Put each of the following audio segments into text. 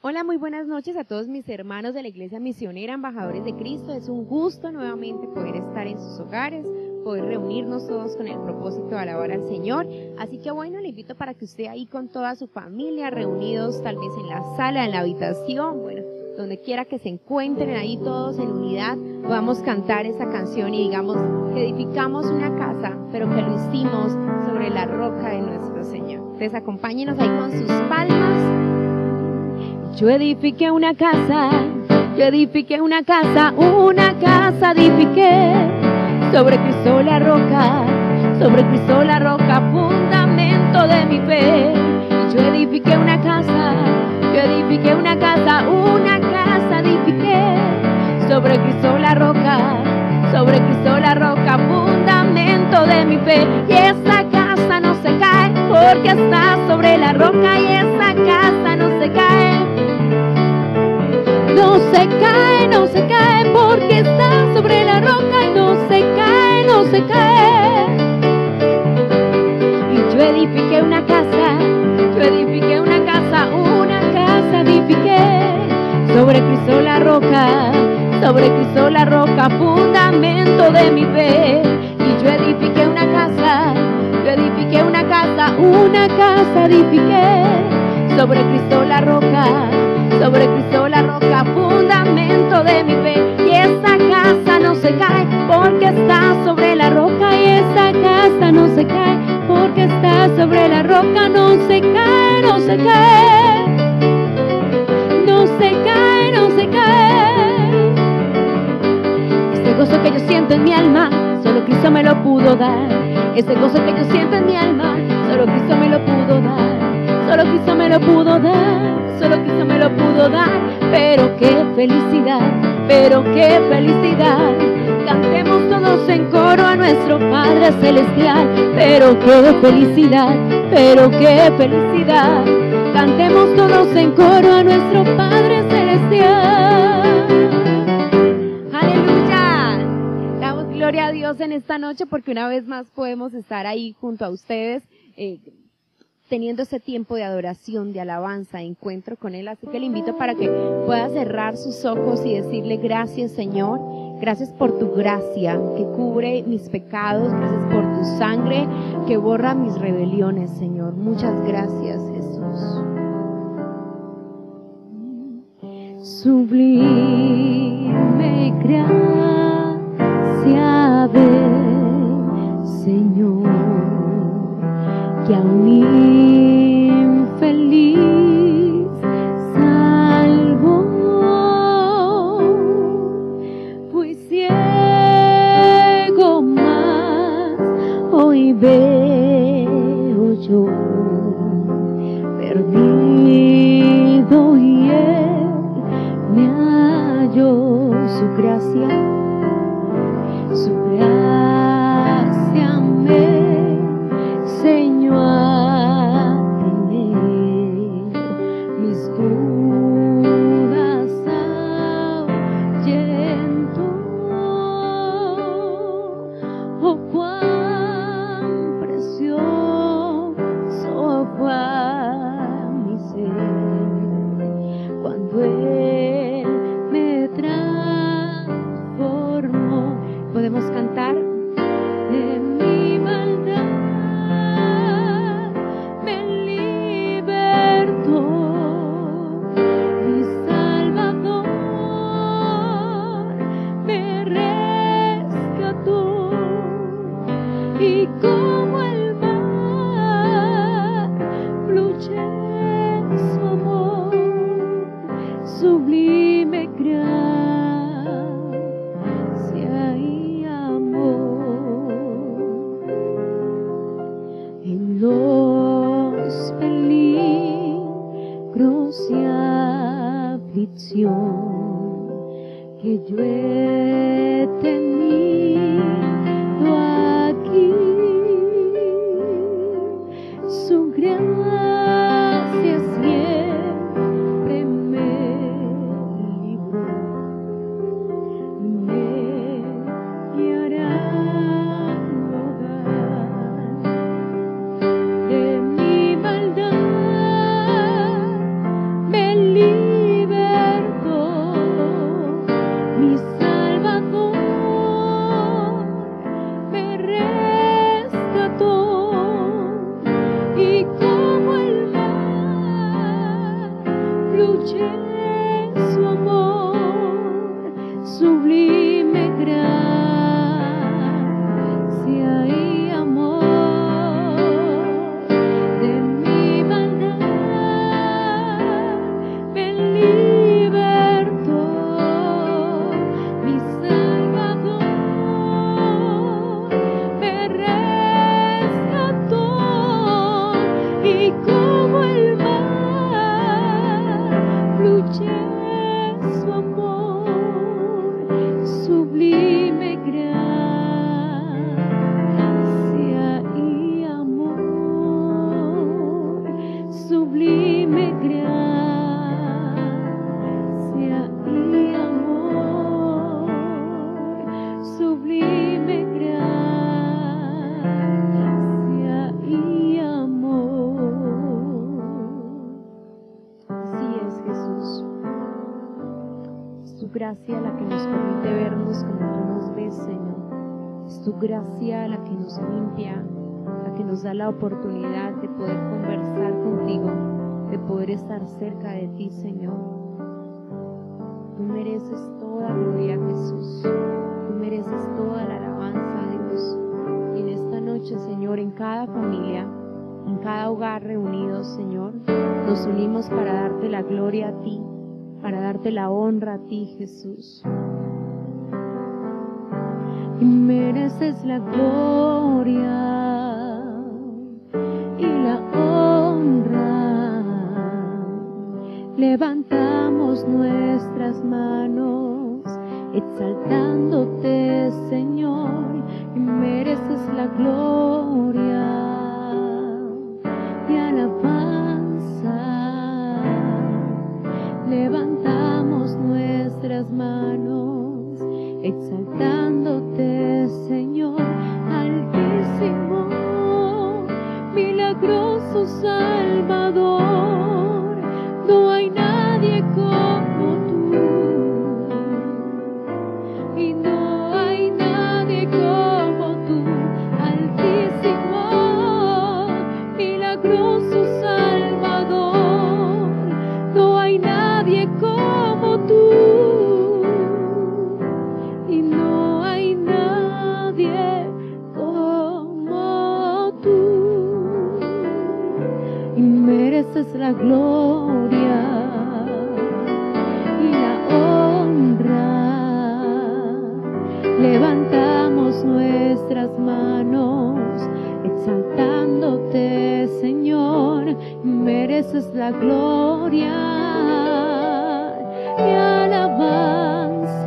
Hola, muy buenas noches a todos mis hermanos de la Iglesia Misionera Embajadores de Cristo. Es un gusto nuevamente poder estar en sus hogares, poder reunirnos todos con el propósito de alabar al Señor. Así que bueno, le invito para que usted ahí con toda su familia, reunidos tal vez en la sala, en la habitación, bueno, donde quiera que se encuentren ahí todos en unidad, podamos cantar esa canción y digamos que edificamos una casa, pero que lo hicimos sobre la roca de nuestro Señor. Entonces acompáñenos ahí con sus palmas. Yo edifiqué una casa, edifiqué sobre Cristo la roca, fundamento de mi fe. Yo edifiqué una casa, edifiqué, sobre Cristo la roca, fundamento de mi fe. Y esa casa no se cae, porque está sobre la roca, y esa casa no se cae. No se cae, porque está sobre la roca y no se cae. Y yo edifiqué una casa, edifiqué, sobre Cristo la roca, fundamento de mi fe. Y yo edifiqué una casa, edifiqué, sobre Cristo la roca, fundamento de mi fe. Y esa casa no se cae, porque está sobre la roca, y esa casa no se cae, porque está sobre la roca. No se cae, no se cae, no se cae, no se cae. Este gozo que yo siento en mi alma, solo Cristo me lo pudo dar. Este gozo que yo siento en mi alma, solo Cristo me lo pudo dar. Solo Cristo me lo pudo dar, solo Cristo me lo pudo dar. Pero qué felicidad, cantemos todos en coro a nuestro Padre Celestial. Pero qué felicidad, cantemos todos en coro a nuestro Padre Celestial. Aleluya. Damos gloria a Dios en esta noche porque una vez más podemos estar ahí junto a ustedes, teniendo ese tiempo de adoración, de alabanza, de encuentro con Él. Así que le invito para que pueda cerrar sus ojos y decirle: gracias, Señor, gracias por tu gracia que cubre mis pecados, gracias por tu sangre que borra mis rebeliones, Señor. Muchas gracias, Jesús. Sublime gracia del Señor, que a un infeliz salvó. Fui ciego, mas hoy veo yo, perdido, y Él me halló. Su gracia me enseñó a tener mis dudas ahuyentó. Oh, cuán precioso fue mi ser cuando Él me transformó. Podemos cantar. De mi maldad me libertó mi Salvador, me rescató, y como el mar fluye su amor, sublime gracia y en los peligros y aflicción que yo he tenido aquí, su gracia siempre me libró, me guiará al hogar. De mi maldad me libró. gracia la que nos permite vernos como tú nos ves, Señor. Es tu gracia la que nos limpia, la que nos da la oportunidad de poder conversar contigo, de poder estar cerca de ti, Señor. Tú mereces toda gloria, Jesús. Tú mereces toda la alabanza, Dios. Y en esta noche, Señor, en cada familia, en cada hogar reunido, Señor, nos unimos para darte la gloria a ti, para darte la honra a ti, Jesús. Y mereces la gloria y la honra. Levantamos nuestras manos exaltándote, Señor, y mereces la gloria y alabanza. Levantamos nuestras manos exaltándote, Señor, altísimo, milagroso Salvador. No hay nadie como tú, y no hay nadie como tú, altísimo, milagroso Salvador. No hay nadie como tú, y no hay nadie como tú. Y mereces la gloria y la honra. Levantamos nuestras manos exaltándote, Señor. Mereces la gloria y alabanza.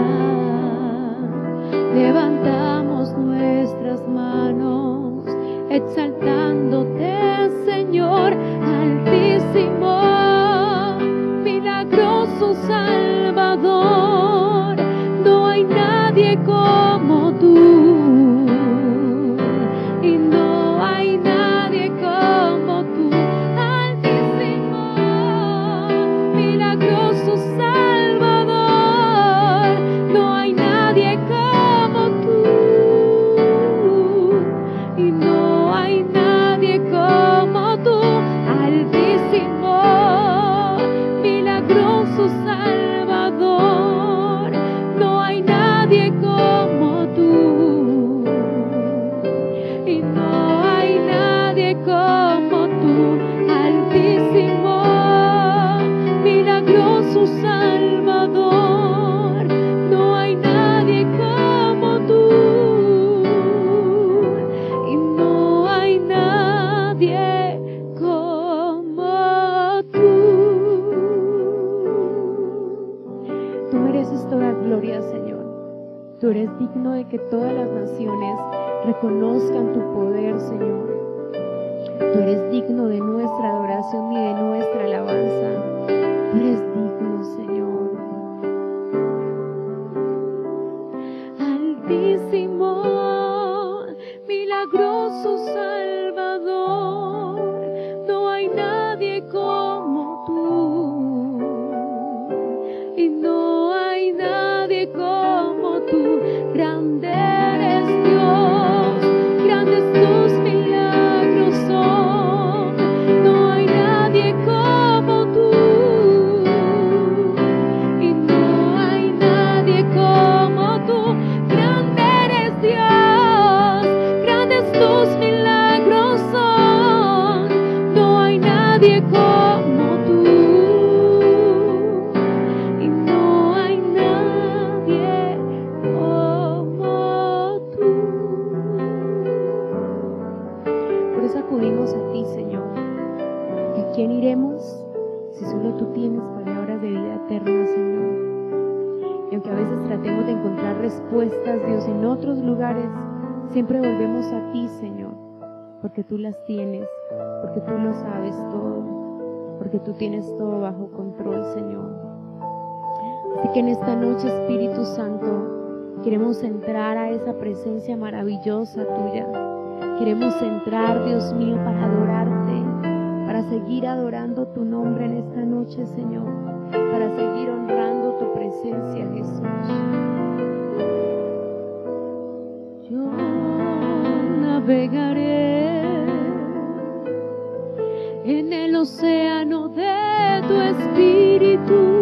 Levantamos nuestras manos exaltándote, Señor, altísimo, milagroso Salvador. No hay nadie como tú, y no hay nadie como tú, altísimo, milagroso Salvador. No hay nadie como tú, y no hay nadie como tú, altísimo, milagroso Salvador. No hay nadie como tú, y no hay nadie como tú, altísimo, milagroso Salvador. No hay nadie como tú, y no hay nadie como tú. Tú mereces toda gloria, Señor. Tú eres digno de que todas las naciones reconozcan tu poder, Señor. Tú eres digno de nuestra adoración y de nuestra alabanza. Tú eres digno, Señor. Altísimo, milagroso Salvador. No hay nadie como tú, y no hay nadie como tú. Grande eres Dios, grandes tus milagros son. No hay nadie como tú, y no hay nadie como tú. Grande eres Dios, grandes tus milagros son. No hay nadie como tú, y no hay nadie como tú. Por eso acudimos a ti, Señor. ¿Y a quién iremos si solo tú tienes palabras de vida eterna, Señor? Y aunque a veces tratemos de encontrar respuestas, Dios, en otros lugares, siempre volvemos a ti, Señor, porque tú las tienes, porque tú lo sabes todo, porque tú tienes todo bajo control, Señor. Así que en esta noche, Espíritu Santo, queremos entrar a esa presencia maravillosa tuya. Queremos entrar, Dios mío, para adorarte, para seguir adorando tu nombre en esta noche, Señor, para seguir honrando tu presencia. presencia, Jesús. Yo navegaré en el océano de tu espíritu.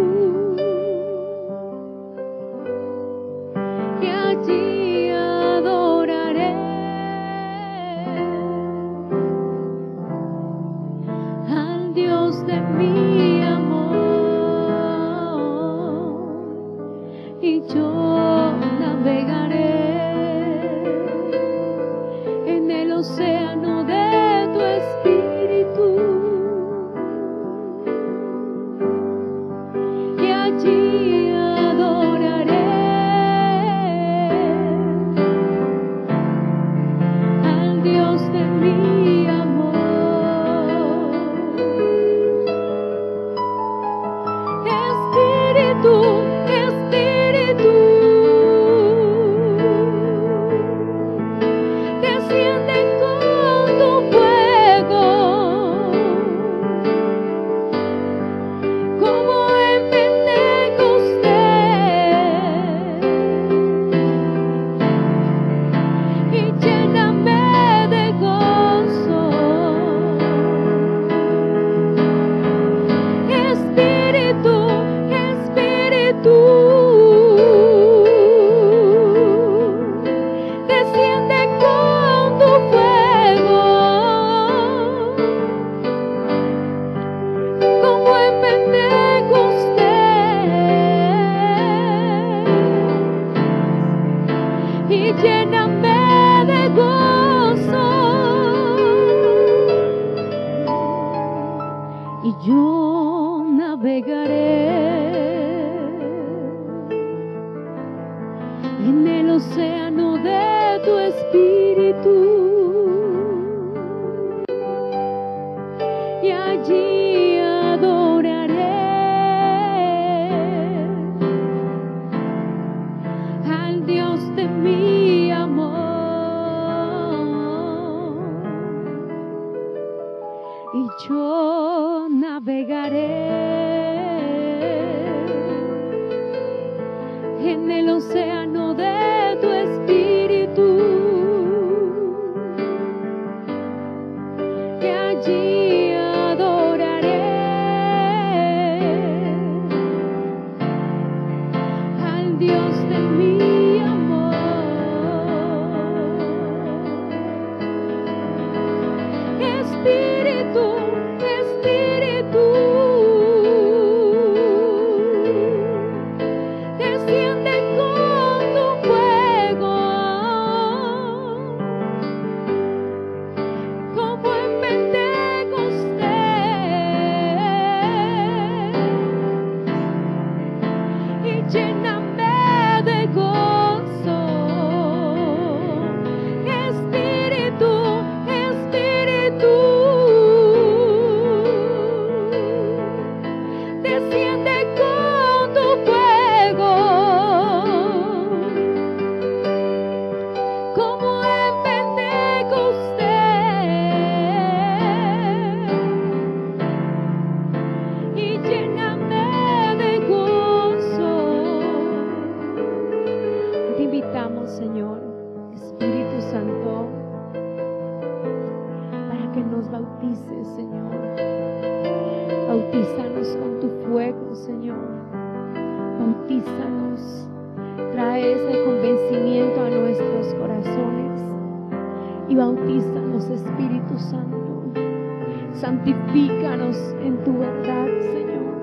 Santifícanos en tu verdad, Señor.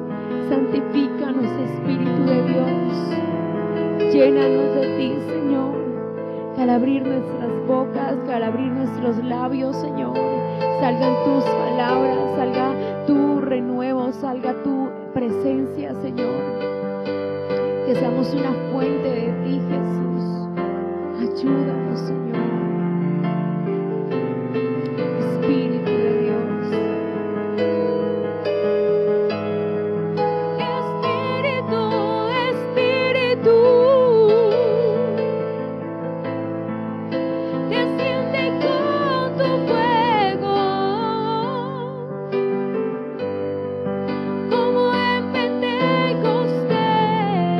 Santifícanos, Espíritu de Dios. Llénanos de ti, Señor. Que al abrir nuestras bocas, que al abrir nuestros labios, Señor, salgan tus palabras, salga tu renuevo, salga tu presencia, Señor. Que seamos una fuente de ti, Jesús. Ayúdanos, Señor. Espíritu de Dios. Como en Pentecostés.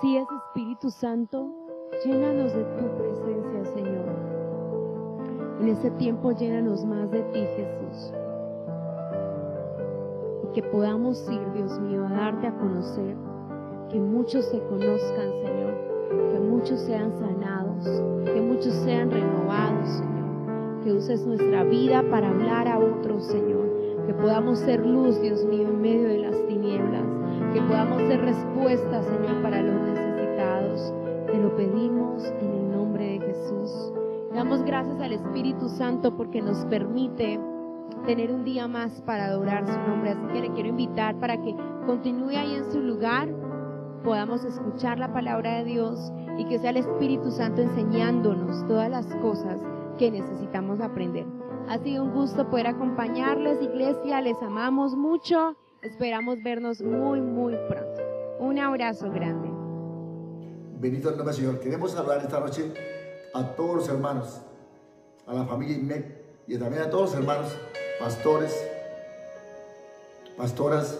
Así es, Espíritu Santo, llénanos de tu presencia, Señor. En este tiempo llénanos más de ti, Jesús. Y que podamos ir, Dios mío, a darte a conocer, que muchos te conozcan, Señor, que muchos sean sanados, que muchos sean renovados, Señor, que uses nuestra vida para hablar a otros, Señor, que podamos ser luz, Dios mío, en medio de las tinieblas, que podamos ser respuesta, Señor, para los necesitados. Te lo pedimos en el nombre de Jesús. Damos gracias al Espíritu Santo porque nos permite tener un día más para adorar su nombre. Así que le quiero invitar para que continúe ahí en su lugar, podamos escuchar la palabra de Dios y que sea el Espíritu Santo enseñándonos todas las cosas que necesitamos aprender. Ha sido un gusto poder acompañarles, iglesia, les amamos mucho, esperamos vernos muy pronto. Un abrazo grande. Bendito el nombre del Señor. Queremos saludar esta noche a todos los hermanos, a la familia IMEC y también a todos los hermanos, pastores, pastoras,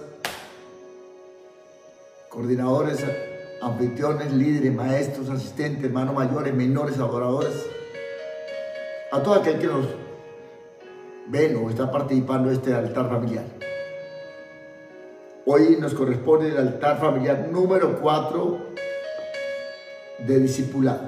coordinadores, anfitriones, líderes, maestros, asistentes, hermanos mayores, menores, adoradores, a todo aquel que nos ven o está participando de este altar familiar. Hoy nos corresponde el altar familiar número 4 de discipulado.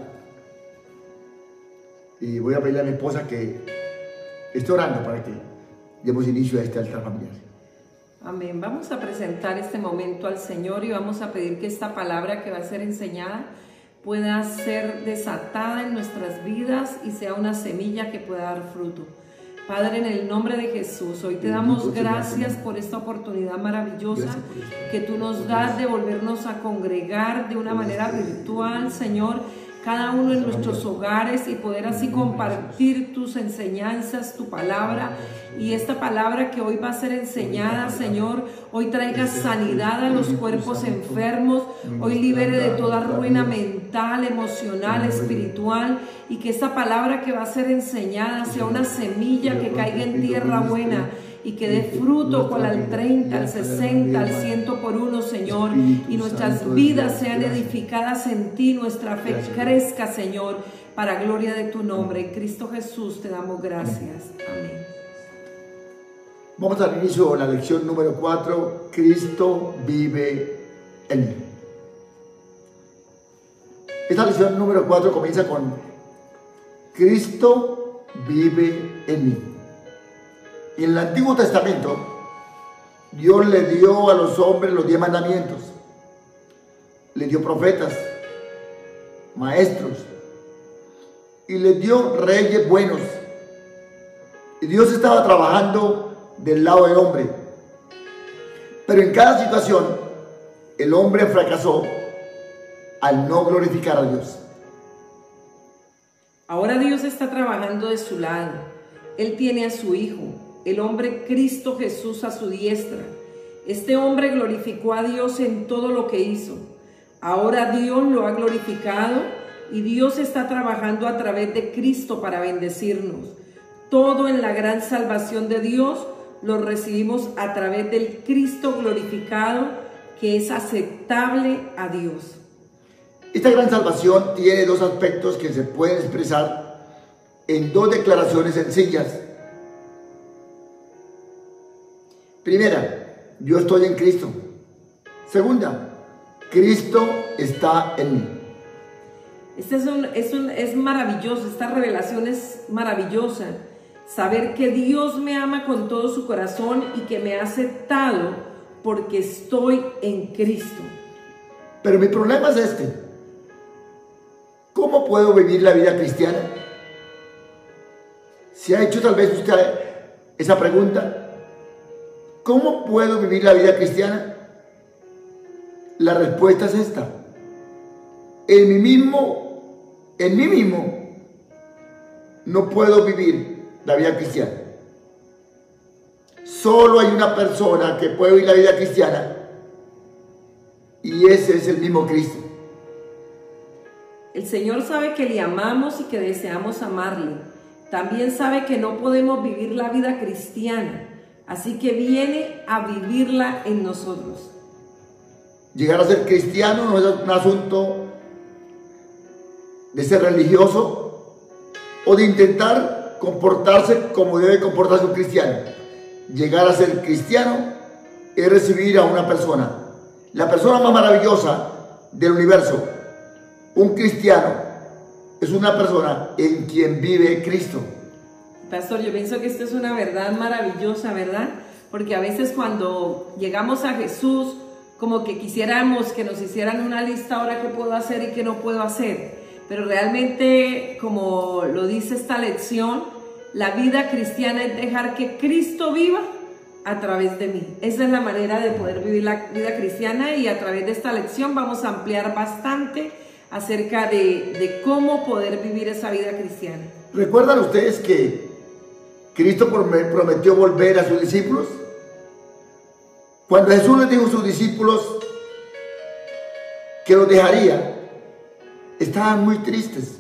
Y voy a pedirle a mi esposa que esté orando para que demos inicio a este altar familiar. Amén. Vamos a presentar este momento al Señor y vamos a pedir que esta palabra que va a ser enseñada pueda ser desatada en nuestras vidas y sea una semilla que pueda dar fruto. Padre, en el nombre de Jesús, hoy te damos gracias por esta oportunidad maravillosa que tú nos das de volvernos a congregar de una manera virtual, Señor, cada uno en nuestros hogares y poder así compartir tus enseñanzas, tu palabra, y esta palabra que hoy va a ser enseñada, Señor, hoy traiga sanidad a los cuerpos enfermos, hoy libere de toda ruina mental, emocional, espiritual, y que esta palabra que va a ser enseñada sea una semilla que caiga en tierra buena y que dé fruto cual al 30, al 60, al 100 por uno, Señor, y nuestras vidas sean edificadas en ti, nuestra fe crezca, Señor, para gloria de tu nombre. En Cristo Jesús te damos gracias. Amén. Vamos al inicio de la lección número 4, Cristo vive en mí. Esta lección número 4 comienza con Cristo vive en mí. Y en el Antiguo Testamento, Dios le dio a los hombres los 10 mandamientos. Le dio profetas, maestros, y les dio reyes buenos. Y Dios estaba trabajando del lado del hombre. Pero en cada situación, el hombre fracasó al no glorificar a Dios. Ahora Dios está trabajando de su lado. Él tiene a su Hijo, el hombre Cristo Jesús, a su diestra. Este hombre glorificó a Dios en todo lo que hizo. Ahora Dios lo ha glorificado y Dios está trabajando a través de Cristo para bendecirnos. Todo en la gran salvación de Dios lo recibimos a través del Cristo glorificado, que es aceptable a Dios. Esta gran salvación tiene dos aspectos que se pueden expresar en dos declaraciones sencillas. Primera, yo estoy en Cristo. Segunda, Cristo está en mí. Es maravilloso, esta revelación es maravillosa. Saber que Dios me ama con todo su corazón y que me ha aceptado porque estoy en Cristo. Pero mi problema es este. ¿Cómo puedo vivir la vida cristiana? ¿Se ha hecho tal vez usted esa pregunta? ¿Cómo puedo vivir la vida cristiana? La respuesta es esta. En mí mismo, no puedo vivir la vida cristiana. Solo hay una persona que puede vivir la vida cristiana y ese es el mismo Cristo. El Señor sabe que le amamos y que deseamos amarle. También sabe que no podemos vivir la vida cristiana, así que viene a vivirla en nosotros. Llegar a ser cristiano no es un asunto de ser religioso o de intentar comportarse como debe comportarse un cristiano. Llegar a ser cristiano es recibir a una persona, la persona más maravillosa del universo. Un cristiano es una persona en quien vive Cristo. Pastor, yo pienso que esto es una verdad maravillosa, ¿verdad? Porque a veces cuando llegamos a Jesús, como que quisiéramos que nos hicieran una lista ahora qué puedo hacer y qué no puedo hacer. Pero realmente, como lo dice esta lección, la vida cristiana es dejar que Cristo viva a través de mí. Esa es la manera de poder vivir la vida cristiana, y a través de esta lección vamos a ampliar bastante acerca de cómo poder vivir esa vida cristiana. ¿Recuerdan ustedes que Cristo prometió volver a sus discípulos? Cuando Jesús les dijo a sus discípulos que los dejaría, estaban muy tristes.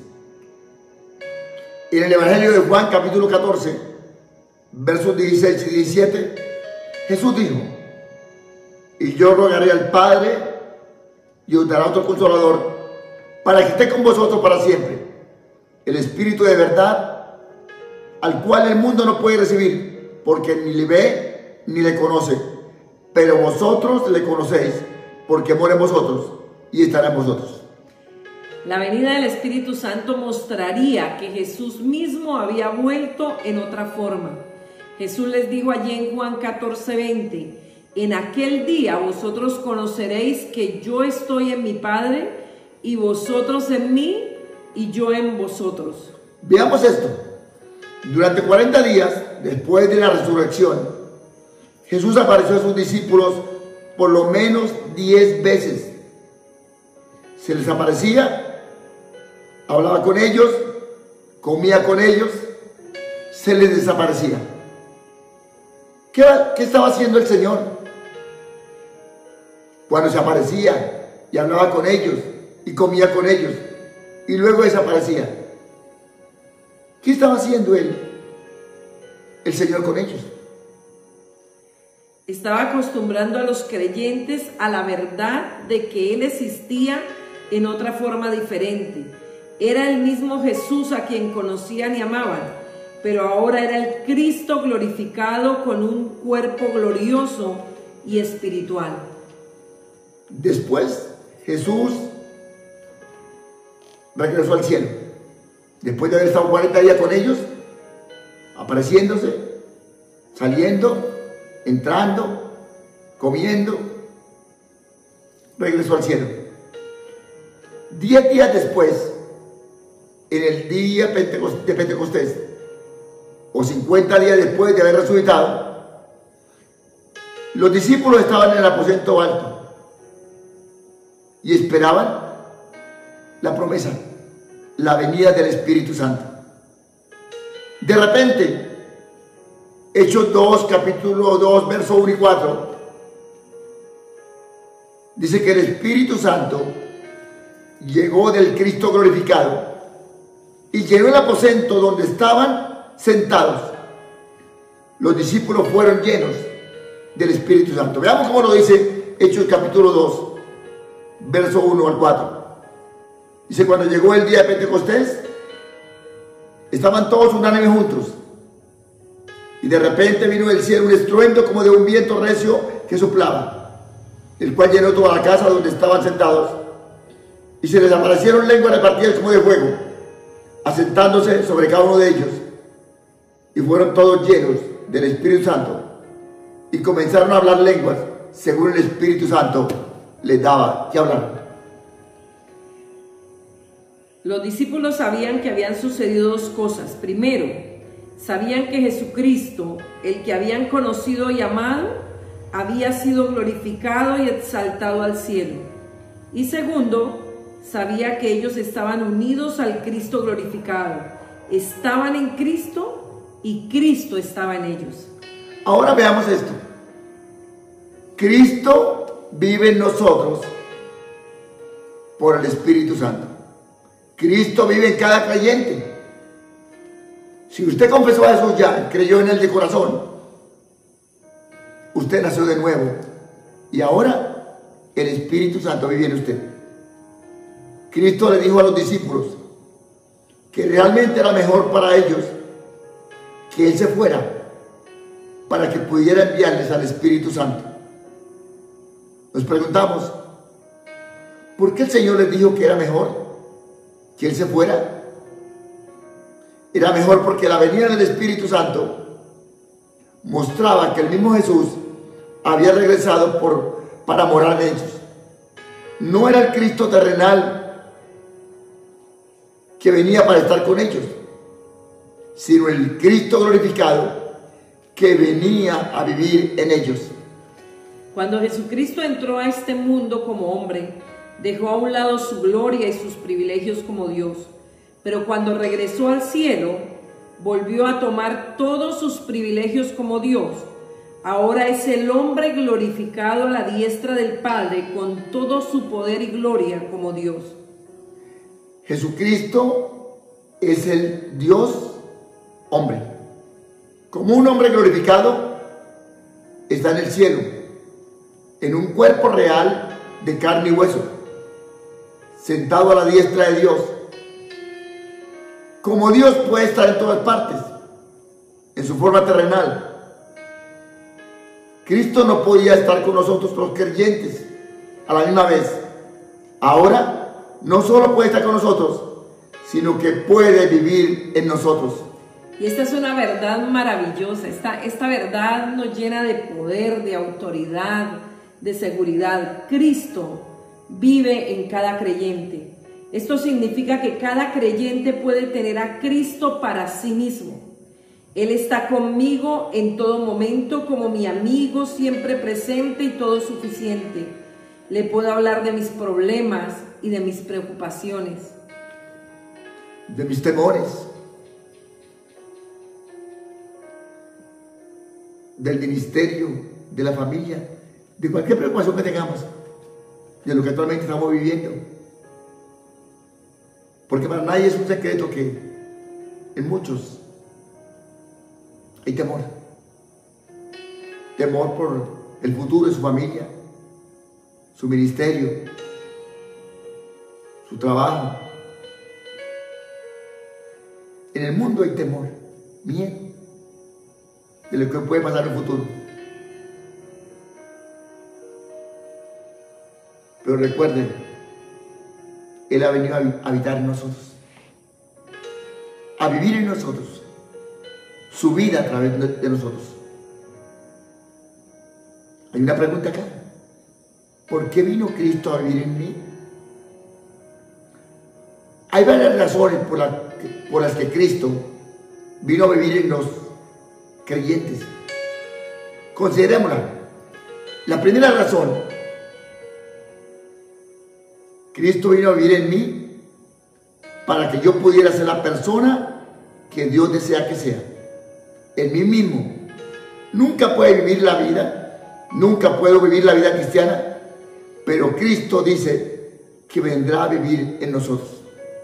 En el Evangelio de Juan, capítulo 14, versos 16 y 17, Jesús dijo: y yo rogaré al Padre y os dará otro Consolador para que esté con vosotros para siempre, el Espíritu de verdad, al cual el mundo no puede recibir, porque ni le ve ni le conoce, pero vosotros le conocéis, porque mora en vosotros y estará en vosotros. La venida del Espíritu Santo mostraría que Jesús mismo había vuelto en otra forma. Jesús les dijo allí en Juan 14:20: en aquel día vosotros conoceréis que yo estoy en mi Padre, y vosotros en mí, y yo en vosotros. Veamos esto. Durante 40 días, después de la resurrección, Jesús apareció a sus discípulos por lo menos 10 veces. Se les aparecía, hablaba con ellos, comía con ellos, se les desaparecía. ¿Qué estaba haciendo el Señor? Cuando se aparecía y hablaba con ellos y comía con ellos y luego desaparecía, ¿qué estaba haciendo el Señor con ellos? Estaba acostumbrando a los creyentes a la verdad de que Él existía en otra forma diferente. Era el mismo Jesús a quien conocían y amaban, pero ahora era el Cristo glorificado con un cuerpo glorioso y espiritual. Después Jesús regresó al cielo, después de haber estado 40 días con ellos, apareciéndose, saliendo, entrando, comiendo, regresó al cielo. 10 días después, en el día de Pentecostés, o 50 días después de haber resucitado, los discípulos estaban en el aposento alto y esperaban la promesa, la venida del Espíritu Santo. De repente, Hechos 2, capítulo 2, verso 1 y 4, dice que el Espíritu Santo llegó del Cristo glorificado y llenó el aposento donde estaban sentados. Los discípulos fueron llenos del Espíritu Santo. Veamos cómo lo dice Hechos capítulo 2, verso 1 al 4. Dice: cuando llegó el día de Pentecostés, estaban todos unánimes juntos, y de repente vino del cielo un estruendo como de un viento recio que soplaba, el cual llenó toda la casa donde estaban sentados, y se les aparecieron lenguas repartidas como de fuego, asentándose sobre cada uno de ellos, y fueron todos llenos del Espíritu Santo, y comenzaron a hablar lenguas según el Espíritu Santo les daba que hablar. Los discípulos sabían que habían sucedido dos cosas. Primero, sabían que Jesucristo, el que habían conocido y amado, había sido glorificado y exaltado al cielo. Y segundo, sabía que ellos estaban unidos al Cristo glorificado. Estaban en Cristo y Cristo estaba en ellos. Ahora veamos esto. Cristo vive en nosotros por el Espíritu Santo. Cristo vive en cada creyente. Si usted confesó a Jesús ya, creyó en él de corazón, usted nació de nuevo y ahora el Espíritu Santo vive en usted. Cristo le dijo a los discípulos que realmente era mejor para ellos que Él se fuera para que pudiera enviarles al Espíritu Santo. Nos preguntamos, ¿por qué el Señor les dijo que era mejor que Él se fuera? Era mejor porque la venida del Espíritu Santo mostraba que el mismo Jesús había regresado para morar en ellos. No era el Cristo terrenal que venía para estar con ellos, sino el Cristo glorificado que venía a vivir en ellos. Cuando Jesucristo entró a este mundo como hombre, dejó a un lado su gloria y sus privilegios como Dios, pero cuando regresó al cielo, volvió a tomar todos sus privilegios como Dios. Ahora es el hombre glorificado a la diestra del Padre con todo su poder y gloria como Dios. Jesucristo es el Dios hombre. Como un hombre glorificado, está en el cielo, en un cuerpo real de carne y hueso, sentado a la diestra de Dios. Como Dios puede estar en todas partes, en su forma terrenal, Cristo no podía estar con nosotros los creyentes a la misma vez. Ahora no solo puede estar con nosotros, sino que puede vivir en nosotros. Y esta es una verdad maravillosa. Esta verdad nos llena de poder, de autoridad, de seguridad. Cristo vive en cada creyente. Esto significa que cada creyente puede tener a Cristo para sí mismo. Él está conmigo en todo momento como mi amigo siempre presente y todo suficiente. Le puedo hablar de mis problemas y de mis preocupaciones, de mis temores, del ministerio, de la familia, de cualquier preocupación que tengamos, de lo que actualmente estamos viviendo. Porque para nadie es un secreto que en muchos hay temor. Temor por el futuro de su familia, su ministerio, su trabajo. En el mundo hay temor, miedo de lo que puede pasar en el futuro. Pero recuerden, Él ha venido a habitar en nosotros, a vivir en nosotros, su vida a través de nosotros. Hay una pregunta acá. ¿Por qué vino Cristo a vivir en mí? Hay varias razones por las que Cristo vino a vivir en los creyentes. Considerémosla. La primera razón: Cristo vino a vivir en mí para que yo pudiera ser la persona que Dios desea que sea. En mí mismo. Nunca puedo vivir la vida cristiana, pero Cristo dice que vendrá a vivir en nosotros.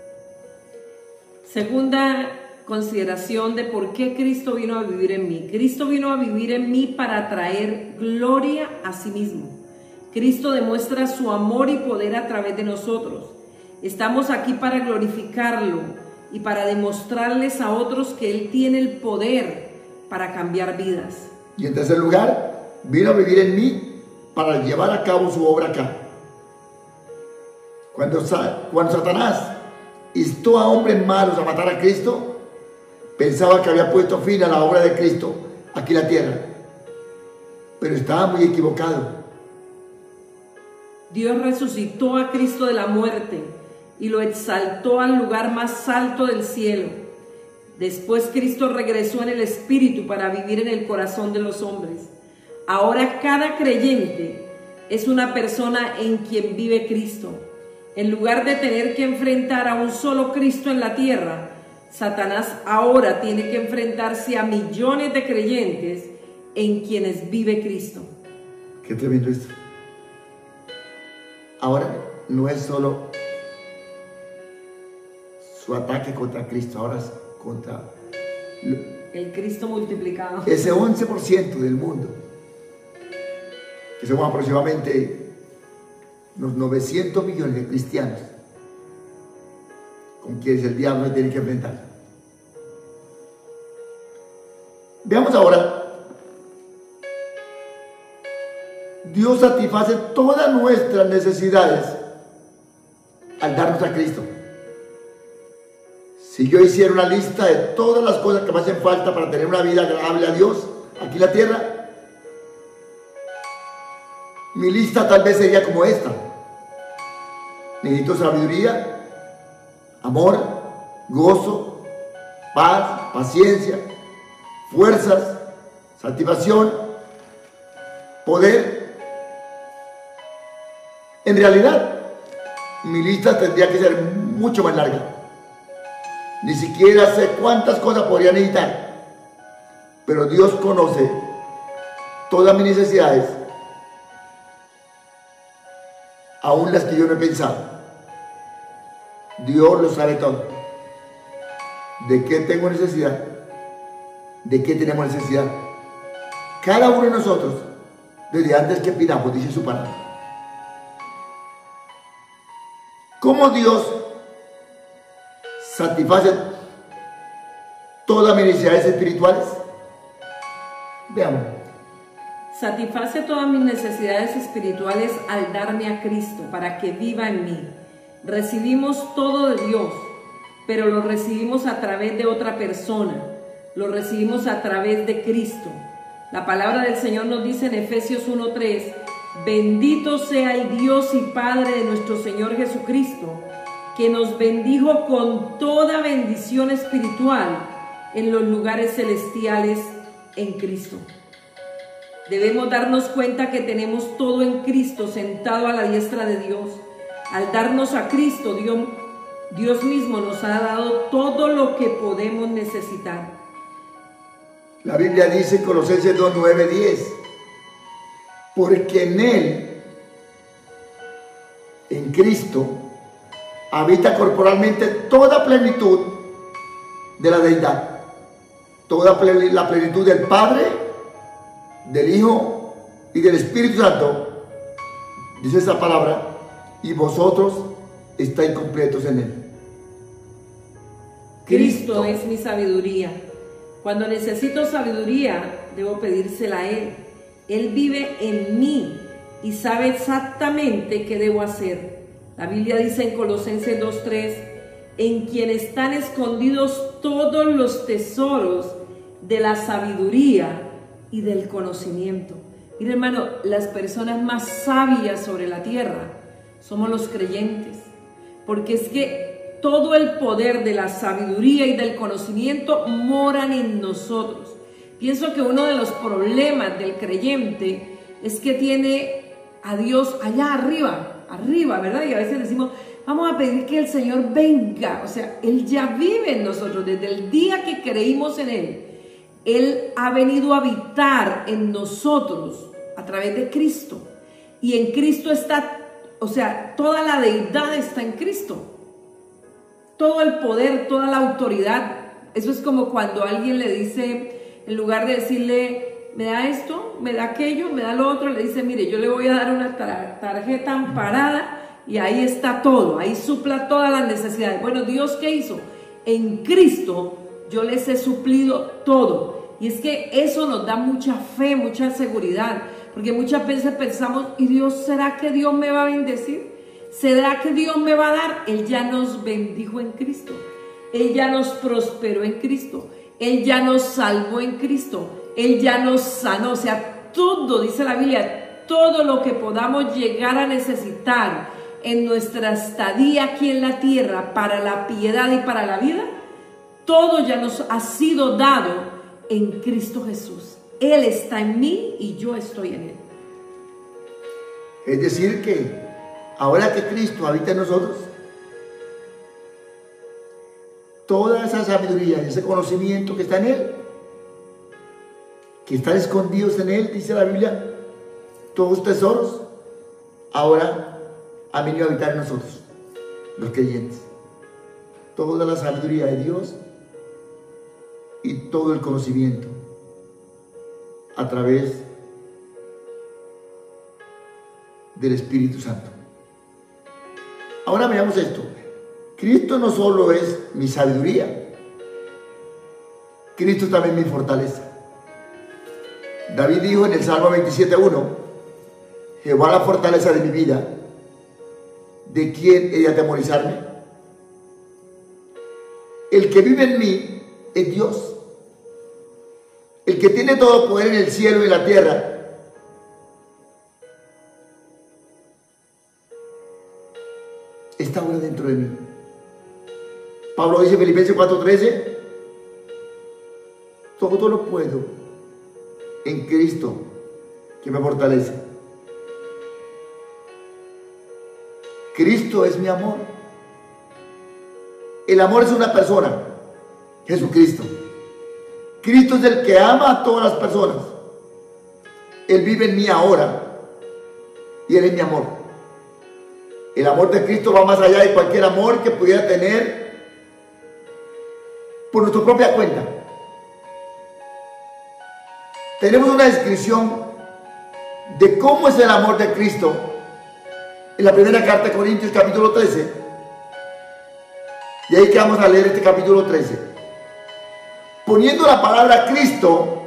Segunda consideración de por qué Cristo vino a vivir en mí. Cristo vino a vivir en mí para traer gloria a sí mismo. Cristo demuestra su amor y poder a través de nosotros. Estamos aquí para glorificarlo y para demostrarles a otros que Él tiene el poder para cambiar vidas. Y en tercer lugar, vino a vivir en mí para llevar a cabo su obra acá. Cuando Satanás instó a hombres malos a matar a Cristo, pensaba que había puesto fin a la obra de Cristo aquí en la tierra, pero estaba muy equivocado. Dios resucitó a Cristo de la muerte y lo exaltó al lugar más alto del cielo. Después Cristo regresó en el Espíritu para vivir en el corazón de los hombres. Ahora cada creyente es una persona en quien vive Cristo. En lugar de tener que enfrentar a un solo Cristo en la tierra, Satanás ahora tiene que enfrentarse a millones de creyentes en quienes vive Cristo. Qué tremendo esto. Ahora no es solo su ataque contra Cristo, ahora es contra el Cristo multiplicado. Ese 11% del mundo, que somos aproximadamente los 900 millones de cristianos con quienes el diablo se tiene que enfrentar. Veamos ahora. Dios satisface todas nuestras necesidades al darnos a Cristo. Si yo hiciera una lista de todas las cosas que me hacen falta para tener una vida agradable a Dios aquí en la tierra, mi lista tal vez sería como esta. Necesito sabiduría, amor, gozo, paz, paciencia, fuerzas, satisfacción, poder. En realidad, mi lista tendría que ser mucho más larga. Ni siquiera sé cuántas cosas podría necesitar. Pero Dios conoce todas mis necesidades, aún las que yo no he pensado. Dios lo sabe todo. ¿De qué tengo necesidad? ¿De qué tenemos necesidad? Cada uno de nosotros, desde antes que pidamos, dice su palabra. ¿Cómo Dios satisface todas mis necesidades espirituales? Veamos. Satisface todas mis necesidades espirituales al darme a Cristo para que viva en mí. Recibimos todo de Dios, pero lo recibimos a través de otra persona. Lo recibimos a través de Cristo. La palabra del Señor nos dice en Efesios 1:3: bendito sea el Dios y Padre de nuestro Señor Jesucristo, que nos bendijo con toda bendición espiritual en los lugares celestiales en Cristo. Debemos darnos cuenta que tenemos todo en Cristo sentado a la diestra de Dios. Al darnos a Cristo, Dios mismo nos ha dado todo lo que podemos necesitar. La Biblia dice en Colosenses 2, 9, 10: porque en Él, en Cristo, habita corporalmente toda plenitud de la deidad, toda la plenitud del Padre, del Hijo y del Espíritu Santo. Dice esa palabra: y vosotros estáis completos en Él. Cristo es mi sabiduría. Cuando necesito sabiduría, debo pedírsela a Él. Él vive en mí y sabe exactamente qué debo hacer. La Biblia dice en Colosenses 2:3: en quien están escondidos todos los tesoros de la sabiduría y del conocimiento. Mira, hermano, las personas más sabias sobre la tierra somos los creyentes, porque es que todo el poder de la sabiduría y del conocimiento moran en nosotros. Pienso que uno de los problemas del creyente es que tiene a Dios allá arriba, ¿verdad? Y a veces decimos, vamos a pedir que el Señor venga. O sea, Él ya vive en nosotros. Desde el día que creímos en Él, Él ha venido a habitar en nosotros a través de Cristo. Y en Cristo está, o sea, toda la deidad está en Cristo. Todo el poder, toda la autoridad. Eso es como cuando alguien le dice, en lugar de decirle, me da esto, me da aquello, me da lo otro, le dice, mire, yo le voy a dar una tarjeta amparada y ahí está todo, ahí supla todas las necesidades. Bueno, ¿Dios qué hizo? En Cristo yo les he suplido todo. Y es que eso nos da mucha fe, mucha seguridad, porque muchas veces pensamos, ¿y Dios, será que Dios me va a bendecir? ¿Será que Dios me va a dar? Él ya nos bendijo en Cristo. Él ya nos prosperó en Cristo. Él ya nos salvó en Cristo. Él ya nos sanó. O sea, todo, dice la Biblia, todo lo que podamos llegar a necesitar en nuestra estadía aquí en la tierra para la piedad y para la vida, todo ya nos ha sido dado en Cristo Jesús. Él está en mí y yo estoy en Él. Es decir que ahora que Cristo habita en nosotros, toda esa sabiduría y ese conocimiento que está en Él, que están escondidos en Él, dice la Biblia, todos los tesoros, ahora han venido a habitar en nosotros, los creyentes. Toda la sabiduría de Dios y todo el conocimiento a través del Espíritu Santo. Ahora veamos esto. Cristo no solo es mi sabiduría, Cristo es también mi fortaleza. David dijo en el Salmo 27:1, Jehová la fortaleza de mi vida, ¿de quién he de atemorizarme? El que vive en mí es Dios. El que tiene todo poder en el cielo y en la tierra. Está ahora dentro de mí. Pablo dice en Filipenses 4:13, todo lo puedo en Cristo que me fortalece. Cristo es mi amor. El amor es una persona, Jesucristo. Cristo es el que ama a todas las personas. Él vive en mí ahora y Él es mi amor. El amor de Cristo va más allá de cualquier amor que pudiera tener por nuestra propia cuenta. Tenemos una descripción de cómo es el amor de Cristo en la primera carta de Corintios capítulo 13. Y ahí que vamos a leer este capítulo 13. Poniendo la palabra Cristo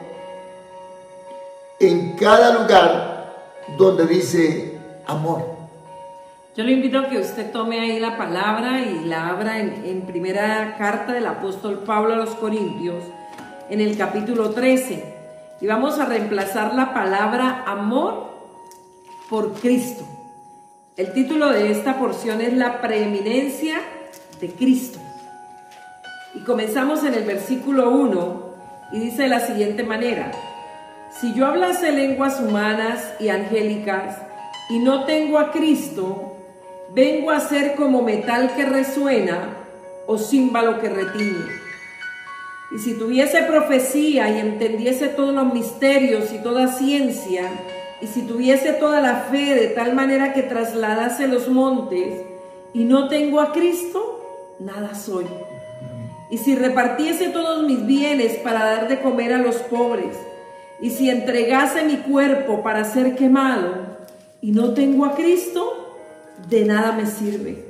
en cada lugar donde dice amor. Yo le invito a que usted tome ahí la palabra y la abra en primera carta del apóstol Pablo a los Corintios, en el capítulo 13. Y vamos a reemplazar la palabra amor por Cristo. El título de esta porción es La preeminencia de Cristo. Y comenzamos en el versículo 1 y dice de la siguiente manera: si yo hablase lenguas humanas y angélicas y no tengo a Cristo, vengo a ser como metal que resuena o címbalo que retiñe. Y si tuviese profecía y entendiese todos los misterios y toda ciencia, y si tuviese toda la fe de tal manera que trasladase los montes, y no tengo a Cristo, nada soy. Y si repartiese todos mis bienes para dar de comer a los pobres, y si entregase mi cuerpo para ser quemado, y no tengo a Cristo, de nada me sirve.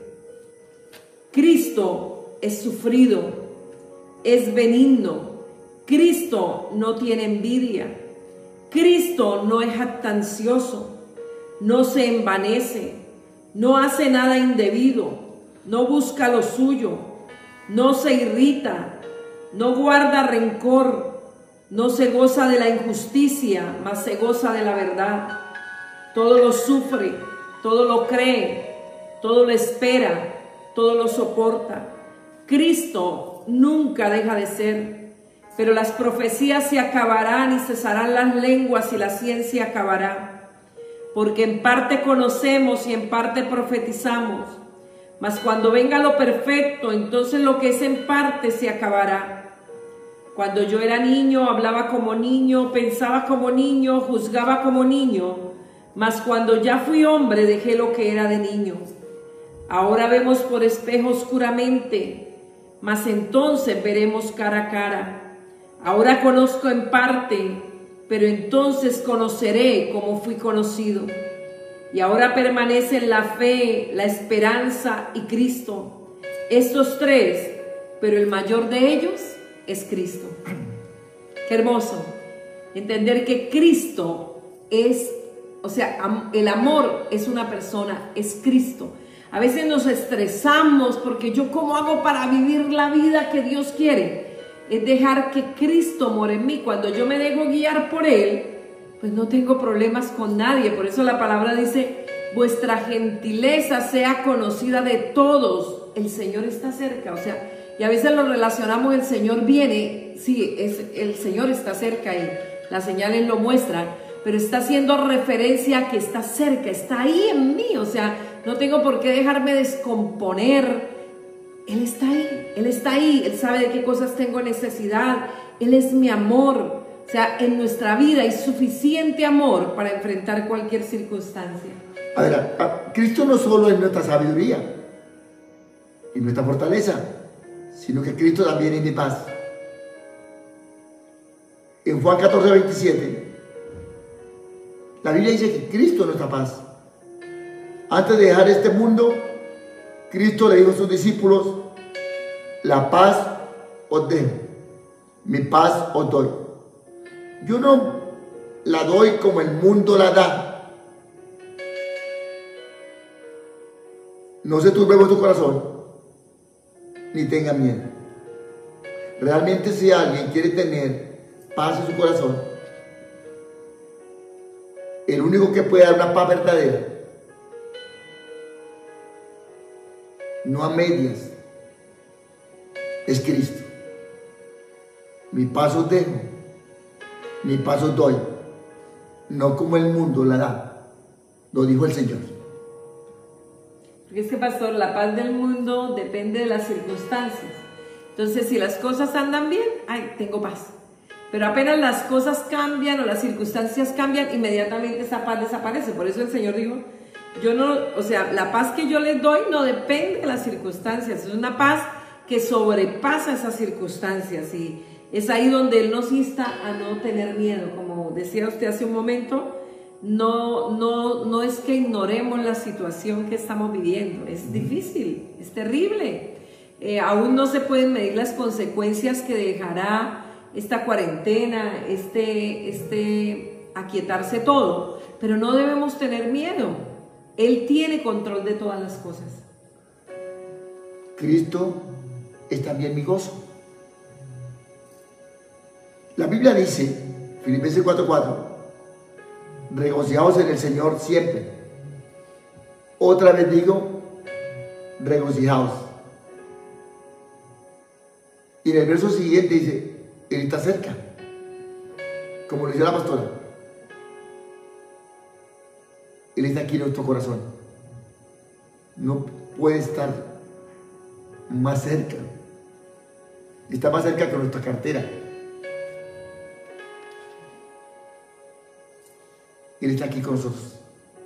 Cristo es sufrido, es benigno. Cristo no tiene envidia. Cristo no es jactancioso, no se envanece, no hace nada indebido, no busca lo suyo, no se irrita, no guarda rencor, no se goza de la injusticia, mas se goza de la verdad. Todo lo sufre, todo lo cree, todo lo espera, todo lo soporta. Cristo nunca deja de ser, pero las profecías se acabarán y cesarán las lenguas y la ciencia acabará. Porque en parte conocemos y en parte profetizamos, mas cuando venga lo perfecto, entonces lo que es en parte se acabará. Cuando yo era niño, hablaba como niño, pensaba como niño, juzgaba como niño, mas cuando ya fui hombre dejé lo que era de niño. Ahora vemos por espejo oscuramente, mas entonces veremos cara a cara. Ahora conozco en parte, pero entonces conoceré como fui conocido. Y ahora permanecen la fe, la esperanza y Cristo. Estos tres, pero el mayor de ellos es Cristo. Qué hermoso entender que Cristo es, o sea, el amor es una persona, es Cristo. A veces nos estresamos porque yo cómo hago para vivir la vida que Dios quiere. Es dejar que Cristo more en mí. Cuando yo me dejo guiar por Él, pues no tengo problemas con nadie. Por eso la palabra dice, vuestra gentileza sea conocida de todos. El Señor está cerca. O sea, y a veces lo relacionamos, el Señor viene, sí, el Señor está cerca y las señales lo muestran, pero está haciendo referencia a que está cerca, está ahí en mí. O sea, no tengo por qué dejarme descomponer. Él está ahí, Él está ahí, Él sabe de qué cosas tengo necesidad, Él es mi amor. O sea, en nuestra vida hay suficiente amor para enfrentar cualquier circunstancia. A ver, Cristo no solo es nuestra sabiduría y nuestra fortaleza, sino que Cristo también es mi paz. En Juan 14:27, la Biblia dice que Cristo es nuestra paz. Antes de dejar este mundo, Cristo le dijo a sus discípulos: la paz os dejo, mi paz os doy. Yo no la doy como el mundo la da. No se turbe vuestro corazón, ni tenga miedo. Realmente, si alguien quiere tener paz en su corazón, el único que puede dar una paz verdadera, no a medias, es Cristo. Mi paz os dejo, mi paz os doy, no como el mundo la da, lo dijo el Señor. Porque es que, pastor, la paz del mundo depende de las circunstancias. Entonces, si las cosas andan bien, ay, tengo paz. Pero apenas las cosas cambian o las circunstancias cambian, inmediatamente esa paz desaparece. Por eso el Señor dijo, yo no, o sea, la paz que yo les doy no depende de las circunstancias, es una paz que sobrepasa esas circunstancias, y es ahí donde Él nos insta a no tener miedo. Como decía usted hace un momento, no es que ignoremos la situación que estamos viviendo, es difícil, es terrible. Aún no se pueden medir las consecuencias que dejará esta cuarentena, aquietarse todo, pero no debemos tener miedo. Él tiene control de todas las cosas. Cristo es también mi gozo. La Biblia dice, Filipenses 4:4, regocijaos en el Señor siempre. Otra vez digo, regocijaos. Y en el verso siguiente dice, Él está cerca, como lo dice la pastora. Él está aquí en nuestro corazón. No puede estar más cerca. Está más cerca que nuestra cartera. Él está aquí con nosotros.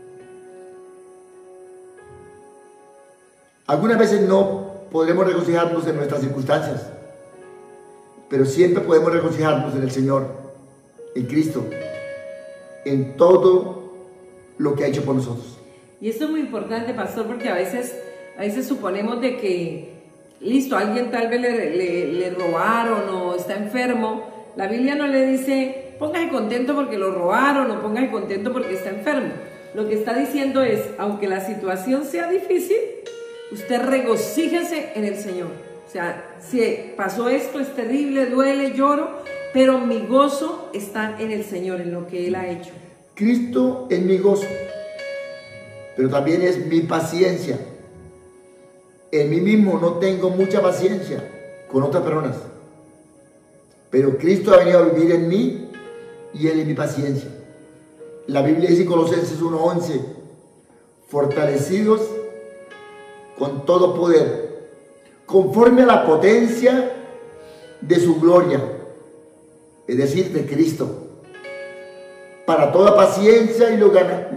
Algunas veces no podremos regocijarnos en nuestras circunstancias, pero siempre podemos regocijarnos en el Señor, en Cristo, en todo lo que ha hecho por nosotros. Y esto es muy importante, pastor, porque a veces suponemos de que, listo, alguien tal vez le robaron o está enfermo. La Biblia no le dice, póngase contento porque lo robaron, o póngase contento porque está enfermo. Lo que está diciendo es, aunque la situación sea difícil, usted regocíjese en el Señor. O sea, si pasó esto, es terrible, duele, lloro, pero mi gozo está en el Señor, en lo que Él ha hecho. Cristo es mi gozo, pero también es mi paciencia. En mí mismo no tengo mucha paciencia con otras personas, pero Cristo ha venido a vivir en mí y Él es mi paciencia. La Biblia dice en Colosenses 1:11, fortalecidos con todo poder, conforme a la potencia de su gloria, es decir, de Cristo, para toda paciencia y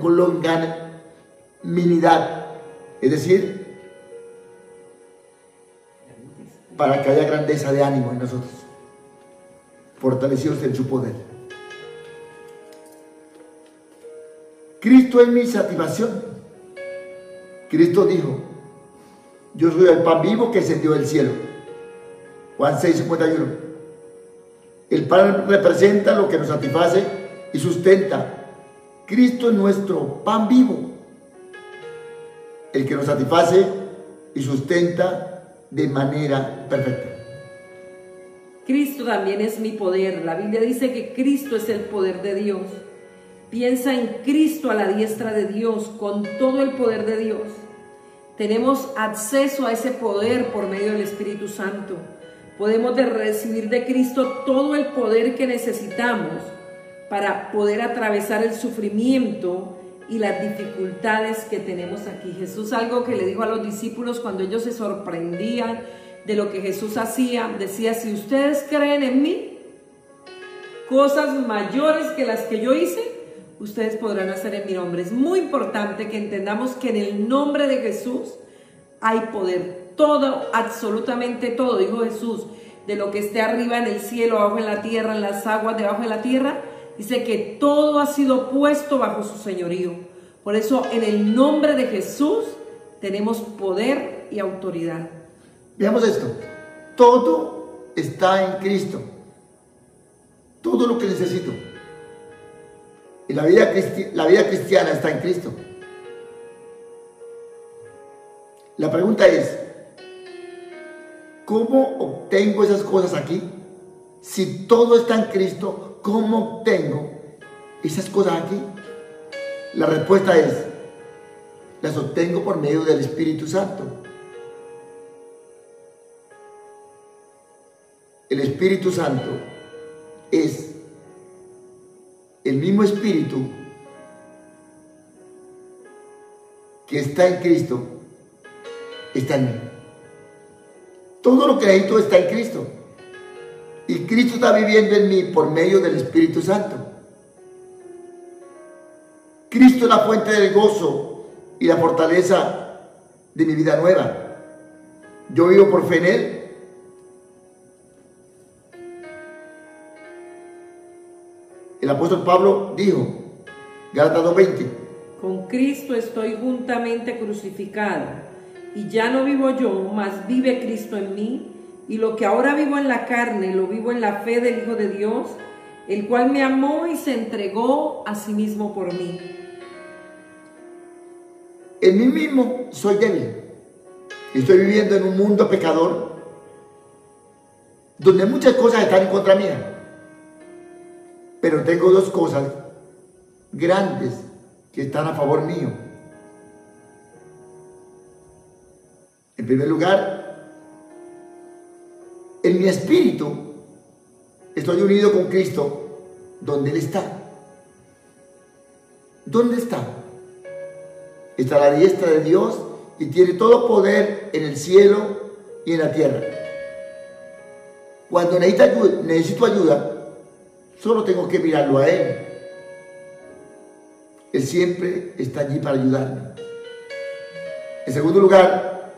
longanimidad, es decir, para que haya grandeza de ánimo en nosotros, fortalecidos en su poder. Cristo es mi satisfacción. Cristo dijo, yo soy el pan vivo que descendió del cielo. Juan 6:51. El pan representa lo que nos satisface y sustenta. Cristo es nuestro pan vivo, el que nos satisface y sustenta de manera perfecta. Cristo también es mi poder. La Biblia dice que Cristo es el poder de Dios. Piensa en Cristo a la diestra de Dios, con todo el poder de Dios. Tenemos acceso a ese poder por medio del Espíritu Santo. Podemos recibir de Cristo todo el poder que necesitamos para poder atravesar el sufrimiento y las dificultades que tenemos aquí. Jesús, algo que le dijo a los discípulos cuando ellos se sorprendían de lo que Jesús hacía, decía, si ustedes creen en mí, cosas mayores que las que yo hice, ustedes podrán hacer en mi nombre. Es muy importante que entendamos que en el nombre de Jesús hay poder. Todo, absolutamente todo, dijo Jesús, de lo que esté arriba en el cielo, abajo en la tierra, en las aguas debajo de la tierra, dice que todo ha sido puesto bajo su señorío. Por eso, en el nombre de Jesús tenemos poder y autoridad. Veamos esto. Todo está en Cristo. Todo lo que necesito. Y la vida cristiana está en Cristo. La pregunta es, ¿cómo obtengo esas cosas aquí? Si todo está en Cristo, ¿cómo obtengo esas cosas aquí? La respuesta es, las obtengo por medio del Espíritu Santo. El Espíritu Santo es el mismo Espíritu que está en Cristo, está en mí. Todo lo que necesito está en Cristo. Y Cristo está viviendo en mí por medio del Espíritu Santo. Cristo es la fuente del gozo y la fortaleza de mi vida nueva. Yo vivo por fe en Él. El apóstol Pablo dijo, Gálatas 2:20, con Cristo estoy juntamente crucificado, y ya no vivo yo, mas vive Cristo en mí, y lo que ahora vivo en la carne, lo vivo en la fe del Hijo de Dios, el cual me amó y se entregó a sí mismo por mí. En mí mismo soy débil. Estoy viviendo en un mundo pecador, donde muchas cosas están en contra mía. Pero tengo dos cosas grandes que están a favor mío. En primer lugar, en mi espíritu estoy unido con Cristo donde Él está. ¿Dónde está? Está a la diestra de Dios y tiene todo poder en el cielo y en la tierra. Cuando necesito ayuda, solo tengo que mirarlo a Él. Él siempre está allí para ayudarme. En segundo lugar,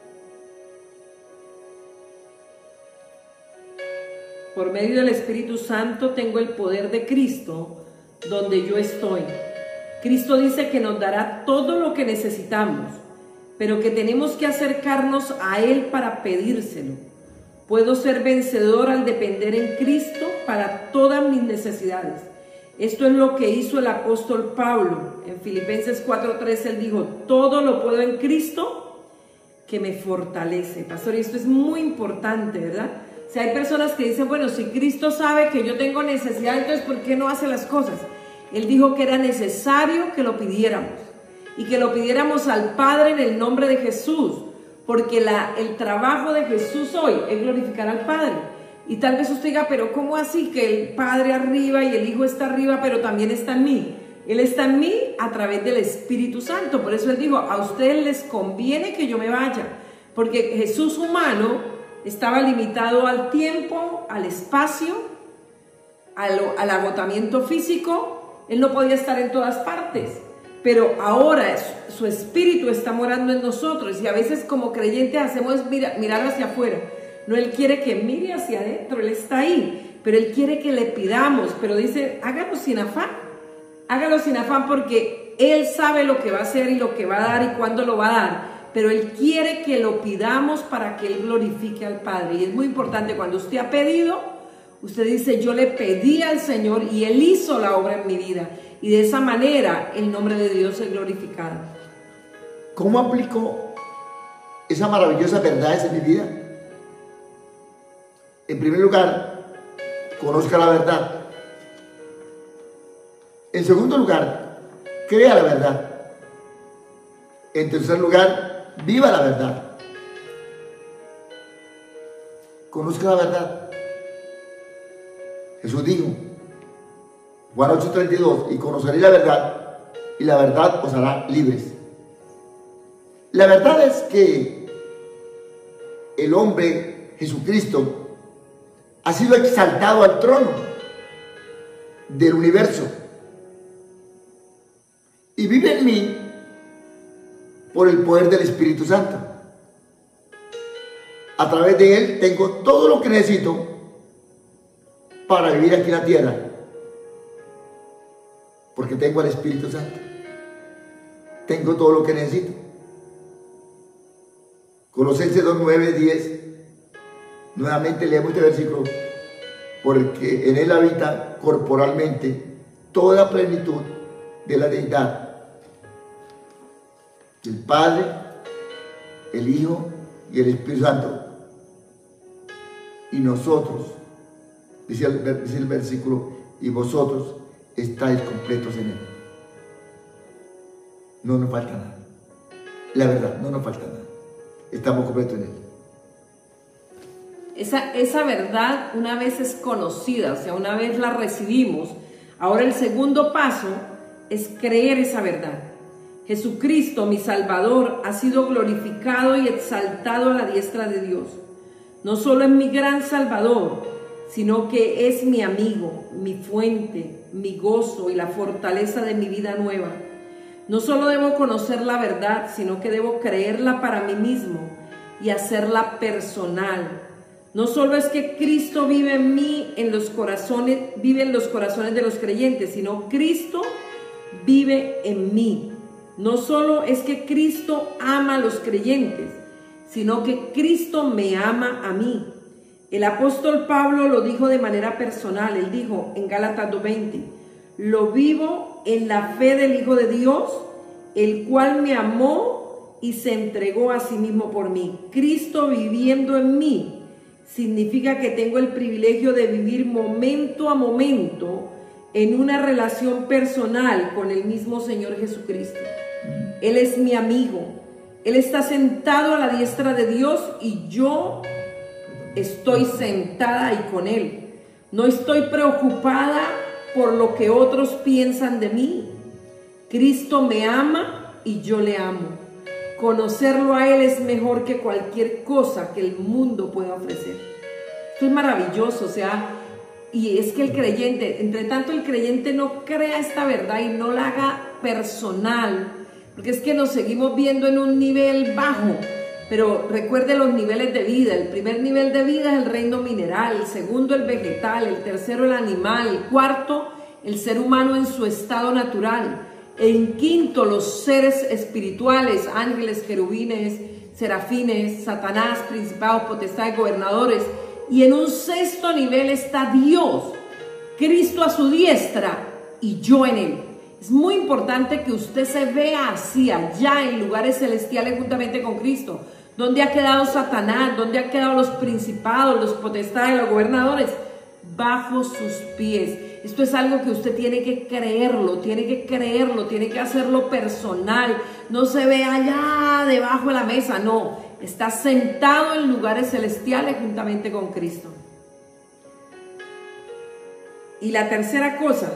por medio del Espíritu Santo tengo el poder de Cristo donde yo estoy. Cristo dice que nos dará todo lo que necesitamos, pero que tenemos que acercarnos a Él para pedírselo. Puedo ser vencedor al depender en Cristo para todas mis necesidades. Esto es lo que hizo el apóstol Pablo. En Filipenses 4:3 él dijo, todo lo puedo en Cristo que me fortalece. Pastor, y esto es muy importante, ¿verdad? O sea, hay personas que dicen, bueno, si Cristo sabe que yo tengo necesidad, entonces ¿por qué no hace las cosas? Él dijo que era necesario que lo pidiéramos y que lo pidiéramos al Padre en el nombre de Jesús, porque el trabajo de Jesús hoy es glorificar al Padre. Y tal vez usted diga, pero ¿cómo así que el Padre arriba y el Hijo está arriba, pero también está en mí? Él está en mí a través del Espíritu Santo. Por eso Él dijo, a ustedes les conviene que yo me vaya, porque Jesús humano estaba limitado al tiempo, al espacio, al agotamiento físico. Él no podía estar en todas partes, pero ahora su Espíritu está morando en nosotros, y a veces como creyentes hacemos mirar hacia afuera. No, Él quiere que mire hacia adentro, Él está ahí, pero Él quiere que le pidamos, pero dice, hágalo sin afán, porque Él sabe lo que va a hacer y lo que va a dar y cuándo lo va a dar, pero Él quiere que lo pidamos para que Él glorifique al Padre. Y es muy importante, cuando usted ha pedido, usted dice, yo le pedí al Señor y Él hizo la obra en mi vida, y de esa manera el nombre de Dios es glorificado. ¿Cómo aplico esas maravillosas verdades en mi vida? En primer lugar, conozca la verdad. En segundo lugar, crea la verdad. En tercer lugar, viva la verdad. Conozca la verdad. Jesús dijo, Juan 8:32, y conoceréis la verdad, y la verdad os hará libres. La verdad es que el hombre, Jesucristo, ha sido exaltado al trono del universo y vive en mí por el poder del Espíritu Santo. A través de Él tengo todo lo que necesito para vivir aquí en la tierra, porque tengo al Espíritu Santo. Tengo todo lo que necesito. Colosenses 2, 9, 10. Nuevamente leemos este versículo. Porque en él habita corporalmente toda plenitud de la deidad. El Padre, el Hijo y el Espíritu Santo. Y nosotros, dice el versículo, y vosotros estáis completos en él. No nos falta nada. La verdad, no nos falta nada. Estamos completos en él. Esa verdad una vez es conocida, o sea, una vez la recibimos. Ahora el segundo paso es creer esa verdad. Jesucristo, mi Salvador, ha sido glorificado y exaltado a la diestra de Dios. No solo es mi gran Salvador, sino que es mi amigo, mi fuente, mi gozo y la fortaleza de mi vida nueva. No solo debo conocer la verdad, sino que debo creerla para mí mismo y hacerla personal. No solo es que Cristo vive en mí, vive en los corazones de los creyentes, sino Cristo vive en mí. No solo es que Cristo ama a los creyentes, sino que Cristo me ama a mí. El apóstol Pablo lo dijo de manera personal. Él dijo en Gálatas 2:20, lo vivo en la fe del Hijo de Dios, el cual me amó y se entregó a sí mismo por mí. Cristo viviendo en mí significa que tengo el privilegio de vivir momento a momento en una relación personal con el mismo Señor Jesucristo. Él es mi amigo. Él está sentado a la diestra de Dios y yo estoy sentada ahí con Él. No estoy preocupada por lo que otros piensan de mí. Cristo me ama y yo le amo. Conocerlo a Él es mejor que cualquier cosa que el mundo pueda ofrecer. Esto es maravilloso, o sea, y es que el creyente, entre tanto el creyente no crea esta verdad y no la haga personal, porque es que nos seguimos viendo en un nivel bajo. Pero recuerde los niveles de vida. El primer nivel de vida es el reino mineral, el segundo el vegetal, el tercero el animal, el cuarto el ser humano en su estado natural, en quinto los seres espirituales, ángeles, querubines, serafines, Satanás, principados, potestades, gobernadores, y en un sexto nivel está Dios, Cristo a su diestra y yo en él. Es muy importante que usted se vea así, allá en lugares celestiales juntamente con Cristo. ¿Dónde ha quedado Satanás? ¿Dónde han quedado los principados, los potestades, los gobernadores? Bajo sus pies. Esto es algo que usted tiene que creerlo, tiene que hacerlo personal. No se ve allá debajo de la mesa, no. Está sentado en lugares celestiales juntamente con Cristo. Y la tercera cosa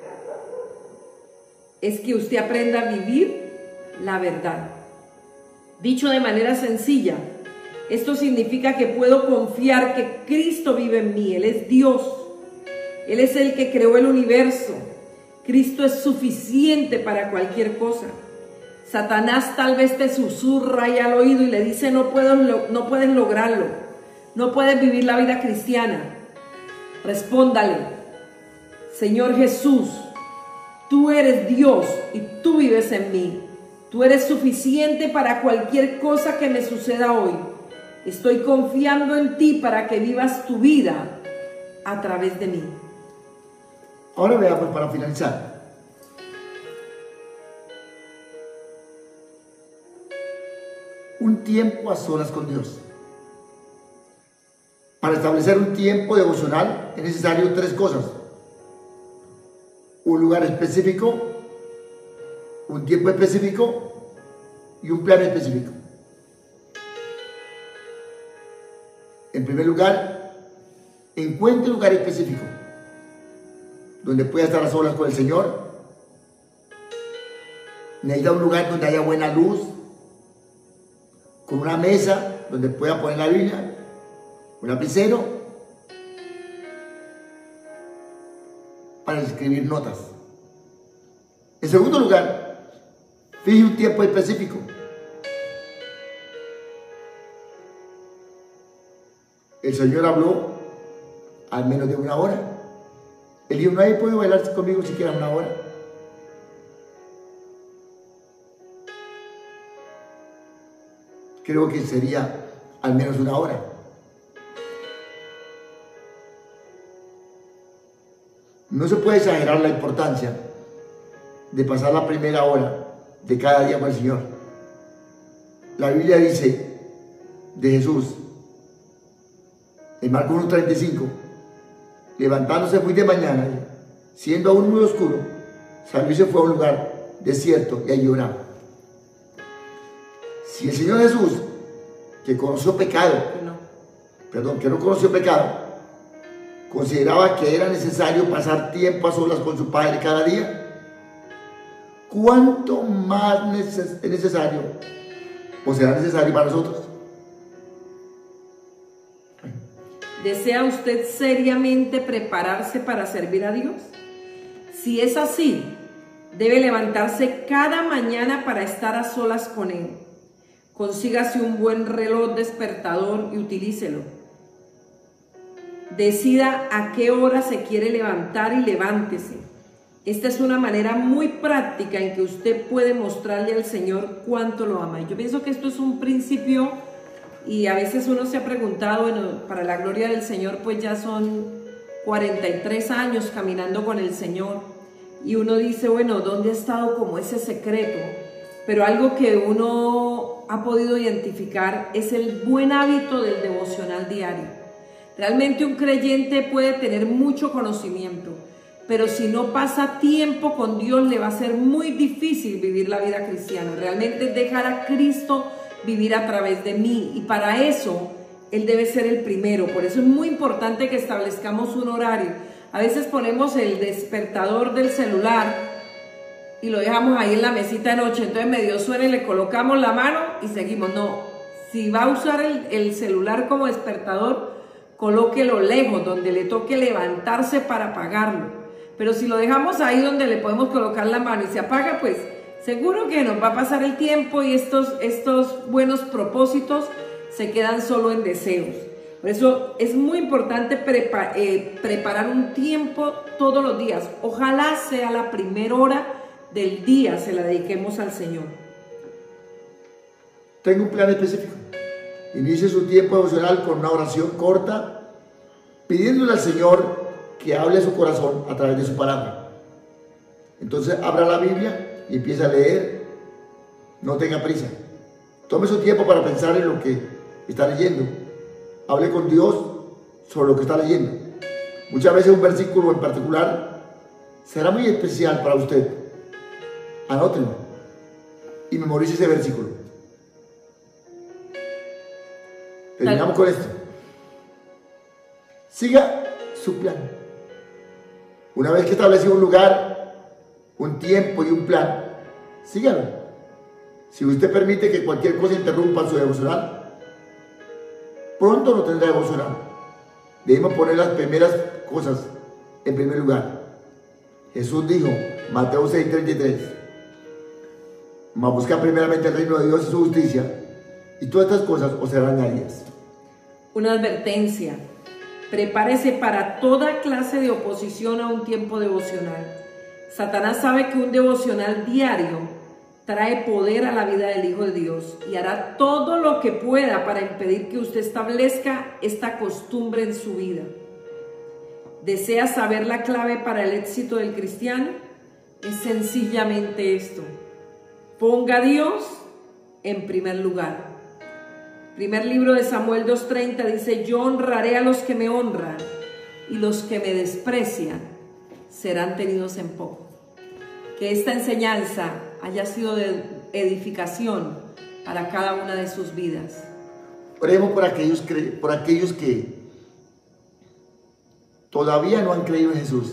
es que usted aprenda a vivir la verdad. Dicho de manera sencilla, esto significa que puedo confiar que Cristo vive en mí. Él es Dios. Él es el que creó el universo. Cristo es suficiente para cualquier cosa. Satanás tal vez te susurra ahí al oído y le dice no puedes lograrlo. No puedes vivir la vida cristiana. Respóndale: Señor Jesús, tú eres Dios y tú vives en mí. Tú eres suficiente para cualquier cosa que me suceda hoy. Estoy confiando en ti para que vivas tu vida a través de mí. Ahora veamos para finalizar. Un tiempo a solas con Dios. Para establecer un tiempo devocional es necesario tres cosas: un lugar específico, un tiempo específico y un plan específico. En primer lugar, encuentre un lugar específico donde pueda estar a solas con el Señor. Necesita un lugar donde haya buena luz, con una mesa donde pueda poner la Biblia, un lapicero para escribir notas. En segundo lugar, fije un tiempo específico. El Señor habló al menos de una hora. Él dijo: nadie puede bailar conmigo siquiera una hora. creo que sería al menos 1 hora. No se puede exagerar la importancia de pasar la primera hora de cada día con el Señor. La Biblia dice de Jesús, en Marcos 1:35, levantándose muy de mañana, siendo aún muy oscuro, salió y se fue a un lugar desierto y allí oraba. Si el Señor Jesús, que conoció pecado, que no conoció pecado, consideraba que era necesario pasar tiempo a solas con su Padre cada día, ¿cuánto más es necesario o será necesario para nosotros? ¿Desea usted seriamente prepararse para servir a Dios? Si es así, debe levantarse cada mañana para estar a solas con Él. Consígase un buen reloj despertador y utilícelo. Decida a qué hora se quiere levantar y levántese. Esta es una manera muy práctica en que usted puede mostrarle al Señor cuánto lo ama. Yo pienso que esto es un principio y a veces uno se ha preguntado, bueno, para la gloria del Señor, pues ya son 43 años caminando con el Señor y uno dice, bueno, ¿dónde ha estado como ese secreto? Pero algo que uno ha podido identificar es el buen hábito del devocional diario. Realmente un creyente puede tener mucho conocimiento, pero si no pasa tiempo con Dios le va a ser muy difícil vivir la vida cristiana. Realmente dejar a Cristo vivir a través de mí, y para eso Él debe ser el primero. Por eso es muy importante que establezcamos un horario. A veces ponemos el despertador del celular y lo dejamos ahí en la mesita de noche, entonces medio suena y le colocamos la mano y seguimos. No, si va a usar el celular como despertador, colóquelo lejos, donde le toque levantarse para apagarlo. Pero si lo dejamos ahí donde le podemos colocar la mano y se apaga, pues seguro que nos va a pasar el tiempo y estos buenos propósitos se quedan solo en deseos. Por eso es muy importante preparar un tiempo todos los días. Ojalá sea la primera hora del día, se la dediquemos al Señor. Tengo un plan específico. Inicie su tiempo devocional con una oración corta, pidiéndole al Señor que hable a su corazón a través de su palabra. Entonces abra la Biblia y empiece a leer. No tenga prisa. Tome su tiempo para pensar en lo que está leyendo. Hable con Dios sobre lo que está leyendo. Muchas veces un versículo en particular será muy especial para usted. Anótenlo y memorice ese versículo. Terminamos con esto. Siga su plan. Una vez que estableció un lugar, un tiempo y un plan, sígalo. Si usted permite que cualquier cosa interrumpa su devocional, pronto no tendrá devocional. Debemos poner las primeras cosas en primer lugar. Jesús dijo, Mateo 6:33, mas busca primeramente el reino de Dios y su justicia, y todas estas cosas os serán añadidas. Una advertencia: prepárese para toda clase de oposición a un tiempo devocional. Satanás sabe que un devocional diario trae poder a la vida del Hijo de Dios y hará todo lo que pueda para impedir que usted establezca esta costumbre en su vida. ¿Desea saber la clave para el éxito del cristiano? Es sencillamente esto: ponga a Dios en primer lugar. Primer libro de Samuel 2:30 dice: yo honraré a los que me honran y los que me desprecian serán tenidos en poco. Que esta enseñanza haya sido de edificación para cada una de sus vidas. Oremos por aquellos que todavía no han creído en Jesús.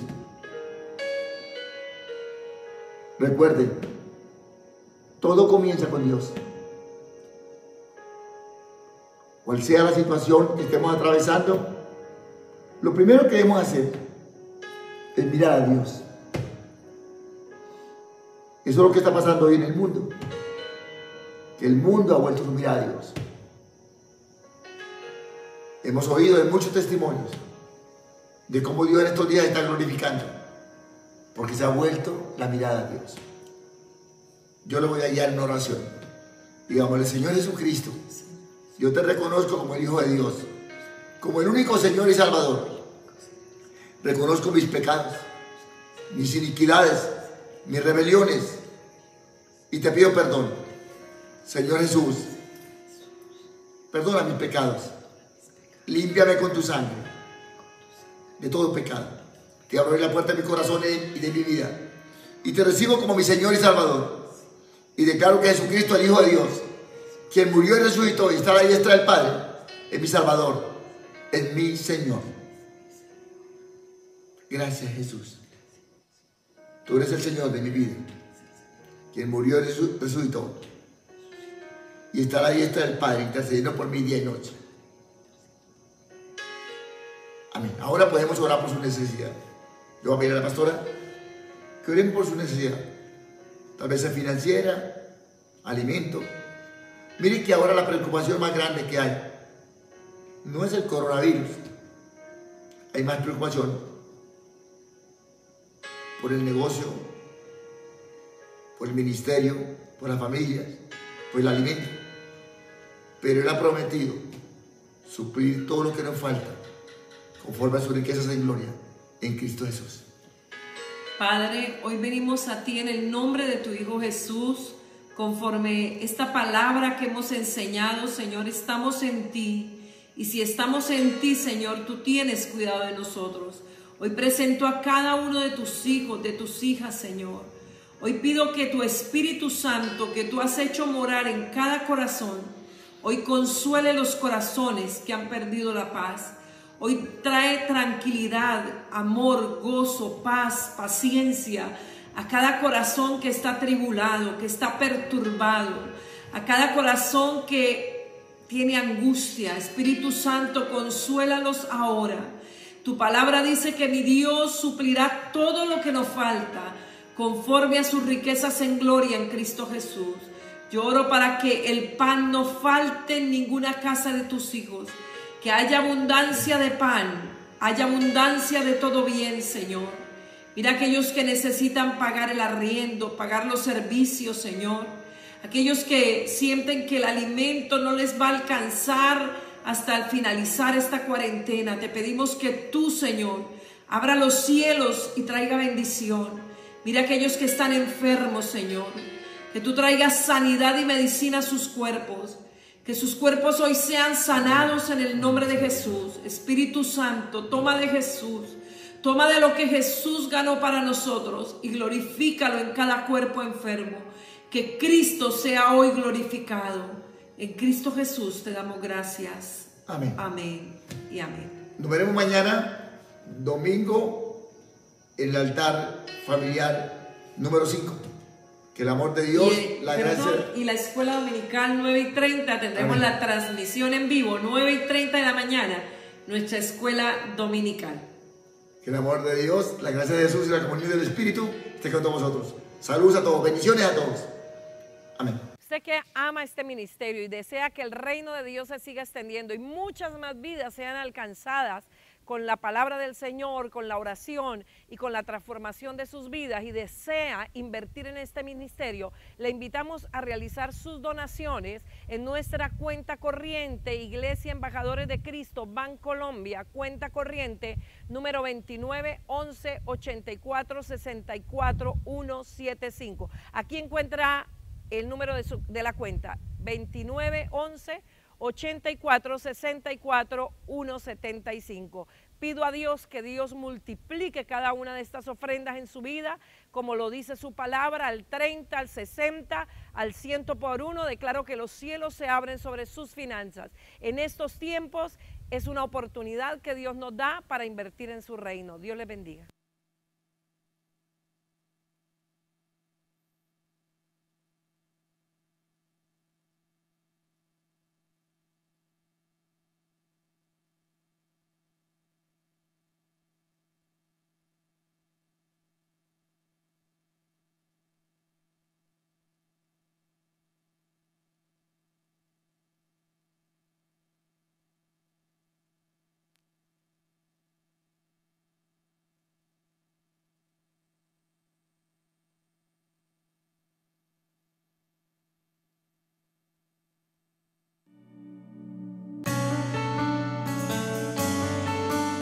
Recuerden, todo comienza con Dios. Cual sea la situación que estemos atravesando, lo primero que debemos hacer es mirar a Dios. Eso es lo que está pasando hoy en el mundo. Que el mundo ha vuelto su mirada a Dios. Hemos oído de muchos testimonios de cómo Dios en estos días está glorificando, porque se ha vuelto la mirada a Dios. Yo le voy a guiar en oración. Digámosle: Señor Jesucristo, yo te reconozco como el Hijo de Dios, como el único Señor y Salvador. Reconozco mis pecados, mis iniquidades, mis rebeliones, y te pido perdón. Señor Jesús, perdona mis pecados, límpiame con tu sangre de todo pecado. Te abro la puerta de mi corazón y de mi vida, y te recibo como mi Señor y Salvador, y declaro que Jesucristo, el Hijo de Dios, quien murió y resucitó y está a la diestra del Padre, es mi Salvador, es mi Señor. Gracias, Jesús. Tú eres el Señor de mi vida, quien murió y resucitó y está a la diestra del Padre, intercediendo por mí día y noche. Amén. Ahora podemos orar por su necesidad. Yo voy a pedir a la pastora que oren por su necesidad. Tal vez sea financiera, alimento. Miren que ahora la preocupación más grande que hay no es el coronavirus. Hay más preocupación por el negocio, por el ministerio, por las familias, por el alimento. Pero Él ha prometido suplir todo lo que nos falta conforme a sus riquezas en gloria en Cristo Jesús. Padre, hoy venimos a ti en el nombre de tu Hijo Jesús, conforme esta palabra que hemos enseñado, Señor. Estamos en ti, y si estamos en ti, Señor, tú tienes cuidado de nosotros. Hoy presento a cada uno de tus hijos, de tus hijas, Señor. Hoy pido que tu Espíritu Santo, que tú has hecho morar en cada corazón, hoy consuele los corazones que han perdido la paz. Hoy trae tranquilidad, amor, gozo, paz, paciencia a cada corazón que está atribulado, que está perturbado, a cada corazón que tiene angustia. Espíritu Santo, consuélalos ahora. Tu palabra dice que mi Dios suplirá todo lo que nos falta conforme a sus riquezas en gloria en Cristo Jesús. Yo oro para que el pan no falte en ninguna casa de tus hijos, que haya abundancia de pan, haya abundancia de todo bien, Señor. Mira aquellos que necesitan pagar el arriendo, pagar los servicios, Señor. Aquellos que sienten que el alimento no les va a alcanzar hasta finalizar esta cuarentena. Te pedimos que tú, Señor, abra los cielos y traiga bendición. Mira aquellos que están enfermos, Señor, que tú traigas sanidad y medicina a sus cuerpos. Que sus cuerpos hoy sean sanados en el nombre de Jesús. Espíritu Santo, toma de Jesús, toma de lo que Jesús ganó para nosotros y glorifícalo en cada cuerpo enfermo. Que Cristo sea hoy glorificado. En Cristo Jesús te damos gracias. Amén. Amén y amén. Nos veremos mañana, domingo, en el altar familiar número 5. Que el amor de Dios, la gracia... Y la escuela dominical 9:30, tendremos la transmisión en vivo, 9:30 de la mañana, nuestra escuela dominical. Que el amor de Dios, la gracia de Jesús y la comunión del Espíritu esté con todos vosotros. Saludos a todos, bendiciones a todos. Amén. Usted que ama este ministerio y desea que el reino de Dios se siga extendiendo y muchas más vidas sean alcanzadas con la palabra del Señor, con la oración y con la transformación de sus vidas, y desea invertir en este ministerio, le invitamos a realizar sus donaciones en nuestra cuenta corriente Iglesia Embajadores de Cristo Bancolombia, cuenta corriente número 2911-8464-175. Aquí encuentra el número de la cuenta 2911-8464-175. Pido a Dios que Dios multiplique cada una de estas ofrendas en su vida, como lo dice su palabra, al 30, al 60, al 100 por uno. Declaro que los cielos se abren sobre sus finanzas. En estos tiempos es una oportunidad que Dios nos da para invertir en su reino. Dios les bendiga.